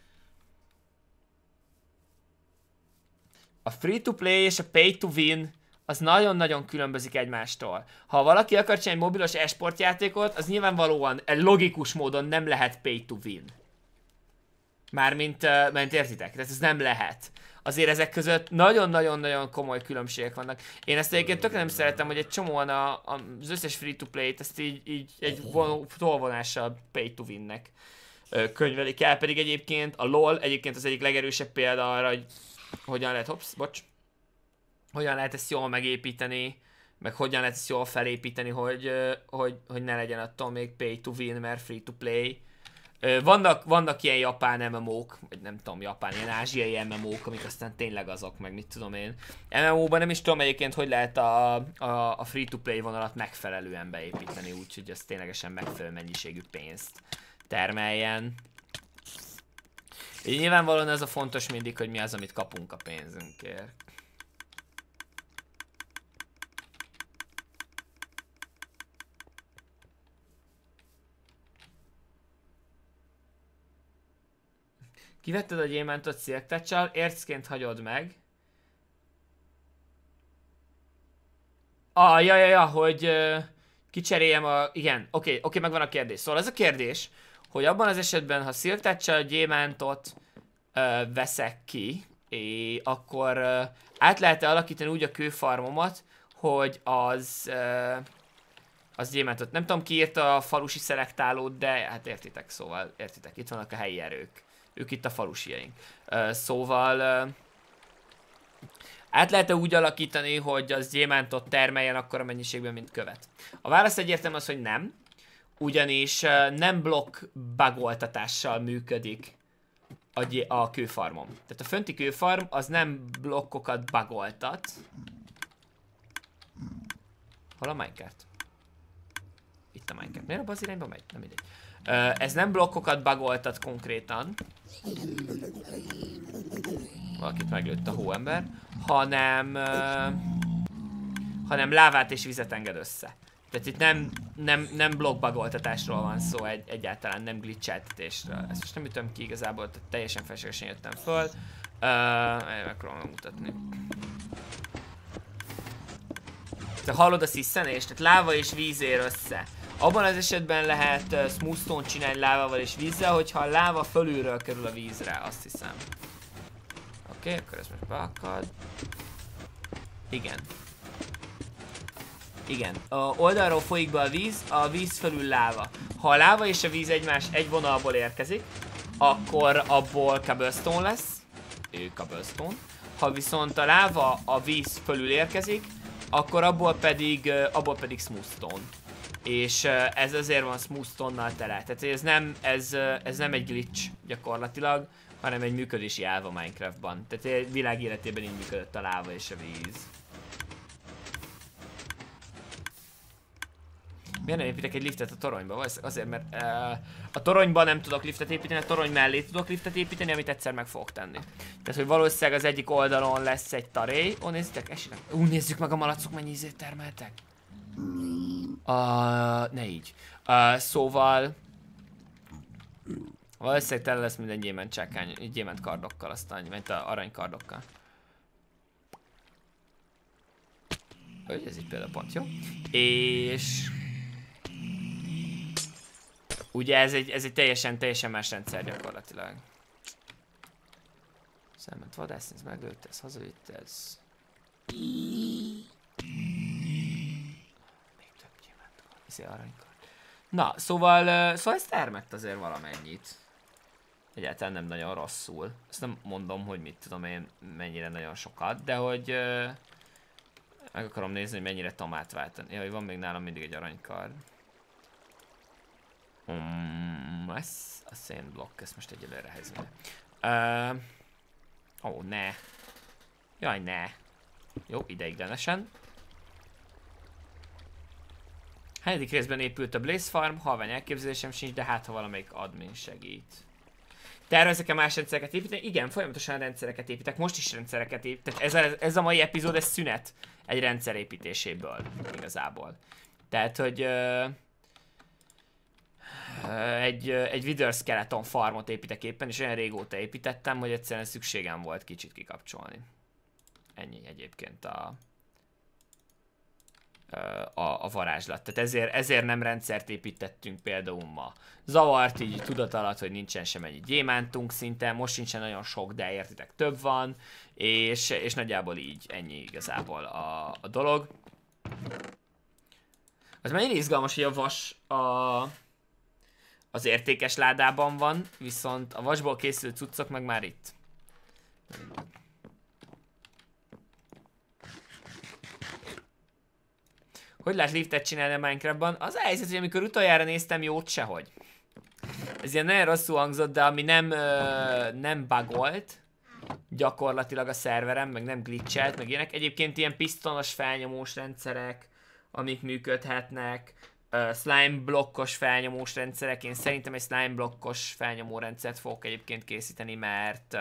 A free-to-play és a pay-to-win az nagyon-nagyon különbözik egymástól. Ha valaki akar csinálni egy mobilos e-sport játékot, az nyilvánvalóan logikus módon nem lehet pay to win. Mármint értitek? Tehát ez nem lehet. Azért ezek között nagyon-nagyon-nagyon komoly különbségek vannak. Én ezt egyébként tökre nem szeretem, hogy egy csomóan az összes free-to-play-t ezt így egy tolvonással pay to win-nek könyvelik el. Pedig egyébként a LOL egyébként az egyik legerősebb példa arra, hogy hogyan lehet, hogyan lehet ezt jól megépíteni, meg hogyan lehet ezt jól felépíteni, hogy ne legyen attól még pay to win, mert free to play. Vannak ilyen japán MMO-k, vagy nem tudom, ilyen ázsiai MMO-k, amik aztán tényleg azok, meg mit tudom én. MMO-ban nem is tudom egyébként, hogy lehet a free to play vonalat megfelelően beépíteni, úgyhogy az ténylegesen megfelelő mennyiségű pénzt termeljen. Így nyilvánvalóan ez a fontos mindig, hogy mi az, amit kapunk a pénzünkért. Kivetted a gyémántot szilktouch-sal, ércként hagyod meg. Ja, hogy kicseréljem a... Igen, oké, megvan a kérdés. Szóval ez a kérdés, hogy abban az esetben, ha Silk Touch-sal gyémántot veszek ki, akkor át lehet-e alakítani úgy a kőfarmomat, hogy az gyémántot. Nem tudom, ki írta a falusi szelektálót, de hát értitek, szóval értitek, itt vannak a helyi erők. Ők itt a falusiaink. Szóval át lehet-e úgy alakítani, hogy az gyémántot termeljen akkora mennyiségben, mint követ? A válasz egyértelmű az, hogy nem. Ugyanis nem blokk bugoltatással működik a kőfarmom. Tehát a fönti kőfarm az nem blokkokat bugoltat. Hol a minecart? Itt a minecart. Miért abban az irányba megy? Nem mindegy. Ez nem blokkokat bugoltat konkrétan. Valakit meglőtt a hóember. Hanem lávát és vizet enged össze. Tehát itt nem blokkbagoltatásról van szó, egyáltalán nem glitcheltetésről. Ezt most nem ütöm ki igazából, tehát teljesen felségesen jöttem föl. Megpróbálom mutatni. Te hallod a sziszenést? Tehát láva és víz ér össze. Abban az esetben lehet smooth stone csinálni lávával és vízzel, hogyha a láva fölülről kerül a vízre, azt hiszem. Oké, akkor ez most beakad. Igen. Igen, oldalról folyik be a víz fölül láva. Ha a láva és a víz egy vonalból érkezik, akkor abból cobblestone lesz. Cobblestone. Ha viszont a láva a víz fölül érkezik, akkor abból pedig smooth stone. És ez azért van smooth stone-nal tele. Tehát ez nem egy glitch gyakorlatilag, hanem egy működési elv Minecraftban. Tehát világ életében így működött a láva és a víz. Miért nem építek egy liftet a toronyba? Azért, mert a toronyban nem tudok liftet építeni, a torony mellé tudok liftet építeni, amit egyszer meg fogok tenni. Tehát, hogy valószínűleg az egyik oldalon lesz egy tarély. Ó, nézzétek, esélek. Nézzük meg a malacok, mennyi ízét termeltek. Ne így. Szóval... valószínűleg tele lesz minden gyémánt csákány, gyémánt kardokkal, aztán, mint a aranykardokkal. Hogy ez így például pont jó. És... ugye ez egy teljesen más rendszer gyakorlatilag. Szemment vadászni, ez meglőtt, ez hazavitt, ez... még több gyémánt kard, ez aranykard. Na, szóval ez termett azért valamennyit. Egyáltalán nem nagyon rosszul. Ezt nem mondom, hogy mit tudom én, mennyire nagyon sokat, de hogy... meg akarom nézni, hogy mennyire tudom átváltani. Jaj, van még nálam mindig egy aranykard. Ez a szénblokk, ezt most egyelőre helyezem. Ó, ne. Jaj, ne. Jó, ideiglenesen. Hányadik részben épült a Blaze Farm? Halvány elképzelésem sincs, de hát ha valamelyik admin segít. Tervezek-e más rendszereket építeni? Igen, folyamatosan rendszereket építek, most is rendszereket építek. Ez a mai epizód, ez szünet egy rendszer építéséből, igazából. Tehát, hogy egy Wither Skeleton farmot építek éppen, és olyan régóta építettem, hogy egyszerűen szükségem volt kicsit kikapcsolni. Ennyi egyébként a varázslat. Tehát ezért nem rendszert építettünk például ma. Zavart így tudat alatt, hogy nincsen semennyi gyémántunk szinte, most sincsen nagyon sok, de értitek, több van, és nagyjából így ennyi igazából a dolog. Az mennyire izgalmas, hogy a vas az értékes ládában van, viszont a vasból készült cuccok meg már itt. Hogy lehet liftet csinálni a Minecraftban? Az a helyzet, hogy amikor utoljára néztem, jót sehogy. Ez ilyen nagyon rosszul hangzott, de ami nem bugolt gyakorlatilag a szerverem, meg nem glitchelt, meg ilyenek. Egyébként ilyen pisztonos felnyomós rendszerek, amik működhetnek, slime blokkos felnyomós rendszerek. Én szerintem egy slime blokkos felnyomó rendszert fogok egyébként készíteni, mert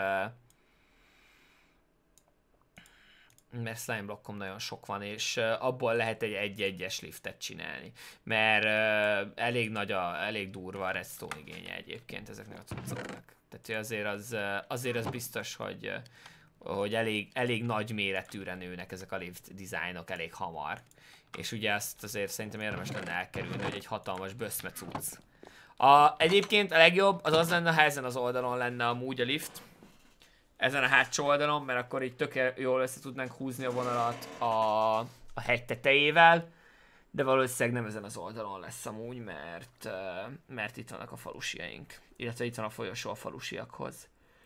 slime blokkom nagyon sok van, és abból lehet egy egyes liftet csinálni. Mert elég durva a redstone igénye egyébként ezeknek a cuccoknak. Tehát azért az biztos, hogy elég nagy méretűre nőnek ezek a lift dizájnok elég hamar. És ugye ezt azért szerintem érdemes lenne elkerülni, hogy egy hatalmas böszme cucc. Egyébként a legjobb az lenne, ha ezen az oldalon lenne amúgy a lift. Ezen a hátsó oldalon, mert akkor így tök jól össze tudnánk húzni a vonalat a hegy tetejével. De valószínűleg nem ezen az oldalon lesz amúgy, mert itt vannak a falusiaink. Illetve itt van a folyosó a falusiakhoz.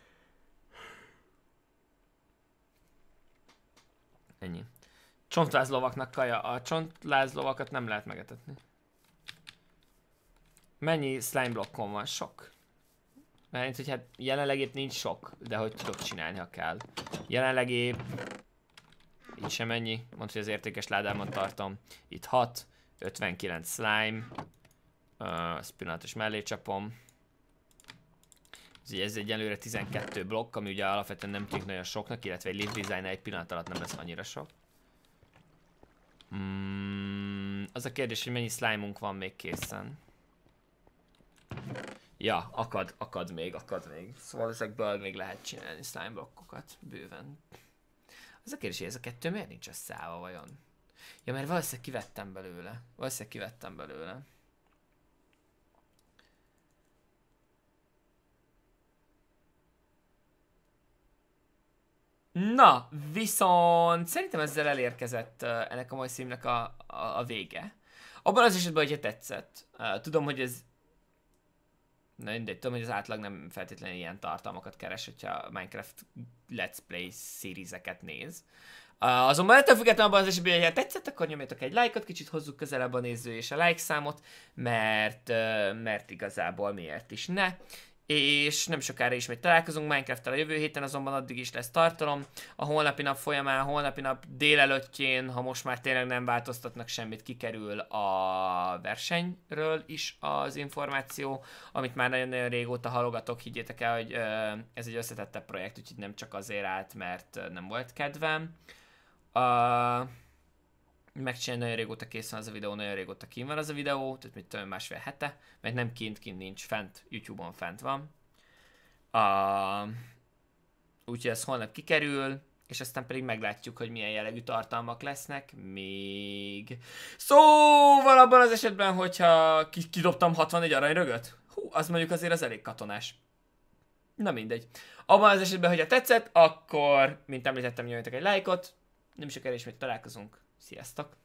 Ennyi. Csontlázlovaknak kaja. A csontlázlovakat nem lehet megetetni. Mennyi slime blokkom van? Sok. Mert hogy hát jelenleg épp nincs sok, de hogy tudok csinálni, ha kell. Jelenleg épp... Így sem ennyi. Mondd, hogy az értékes ládában tartom. Itt 6. 59 slime. Ezt pillanatos mellé csapom. Ez egyelőre 12 blokk, ami ugye alapvetően nem tűnik nagyon soknak, illetve egy lift design egy pillanat alatt nem lesz annyira sok. Az a kérdés, hogy mennyi slime-unk van még készen. Ja, akad még. Szóval ezekből még lehet csinálni slime blokkokat, bőven. Az a kérdés, hogy ez a kettő miért nincs összeállva vajon? Ja, mert valószínűleg kivettem belőle. Na, viszont szerintem ezzel elérkezett ennek a mai színnek a vége. Abban az esetben, hogyha tetszett. Tudom, hogy ez... Na mindegy, tudom, hogy az átlag nem feltétlenül ilyen tartalmakat keres, hogyha Minecraft Let's Play series-eket néz. Azonban ettől függetlenül abban az esetben, hogyha tetszett, akkor nyomjatok egy lájkot, kicsit hozzuk közelebb a néző és a like számot, mert igazából miért is ne. És nem sokára ismét találkozunk Minecraft-tel a jövő héten, azonban addig is lesz tartalom. A holnapi nap folyamán, holnapi nap délelőttjén, ha most már tényleg nem változtatnak semmit, kikerül a versenyről is az információ, amit már nagyon-nagyon régóta halogatok, higgyétek el, hogy ez egy összetettebb projekt, úgyhogy nem csak azért állt, mert nem volt kedvem. Megcsinálni, nagyon régóta kész van az a videó, nagyon régóta kint van az a videó, tehát mit tudom, másfél hete, mert nem kint nincs, fent, YouTube-on fent van. Úgyhogy ez holnap kikerül, és aztán pedig meglátjuk, hogy milyen jellegű tartalmak lesznek még. Szóval abban az esetben, hogyha kidobtam 64 aranyrögöt, az mondjuk azért az elég katonás. Na mindegy. Abban az esetben, hogyha tetszett, akkor, mint említettem, nyomjatok egy lájkot, nem is akár ismét találkozunk. Sziasztok!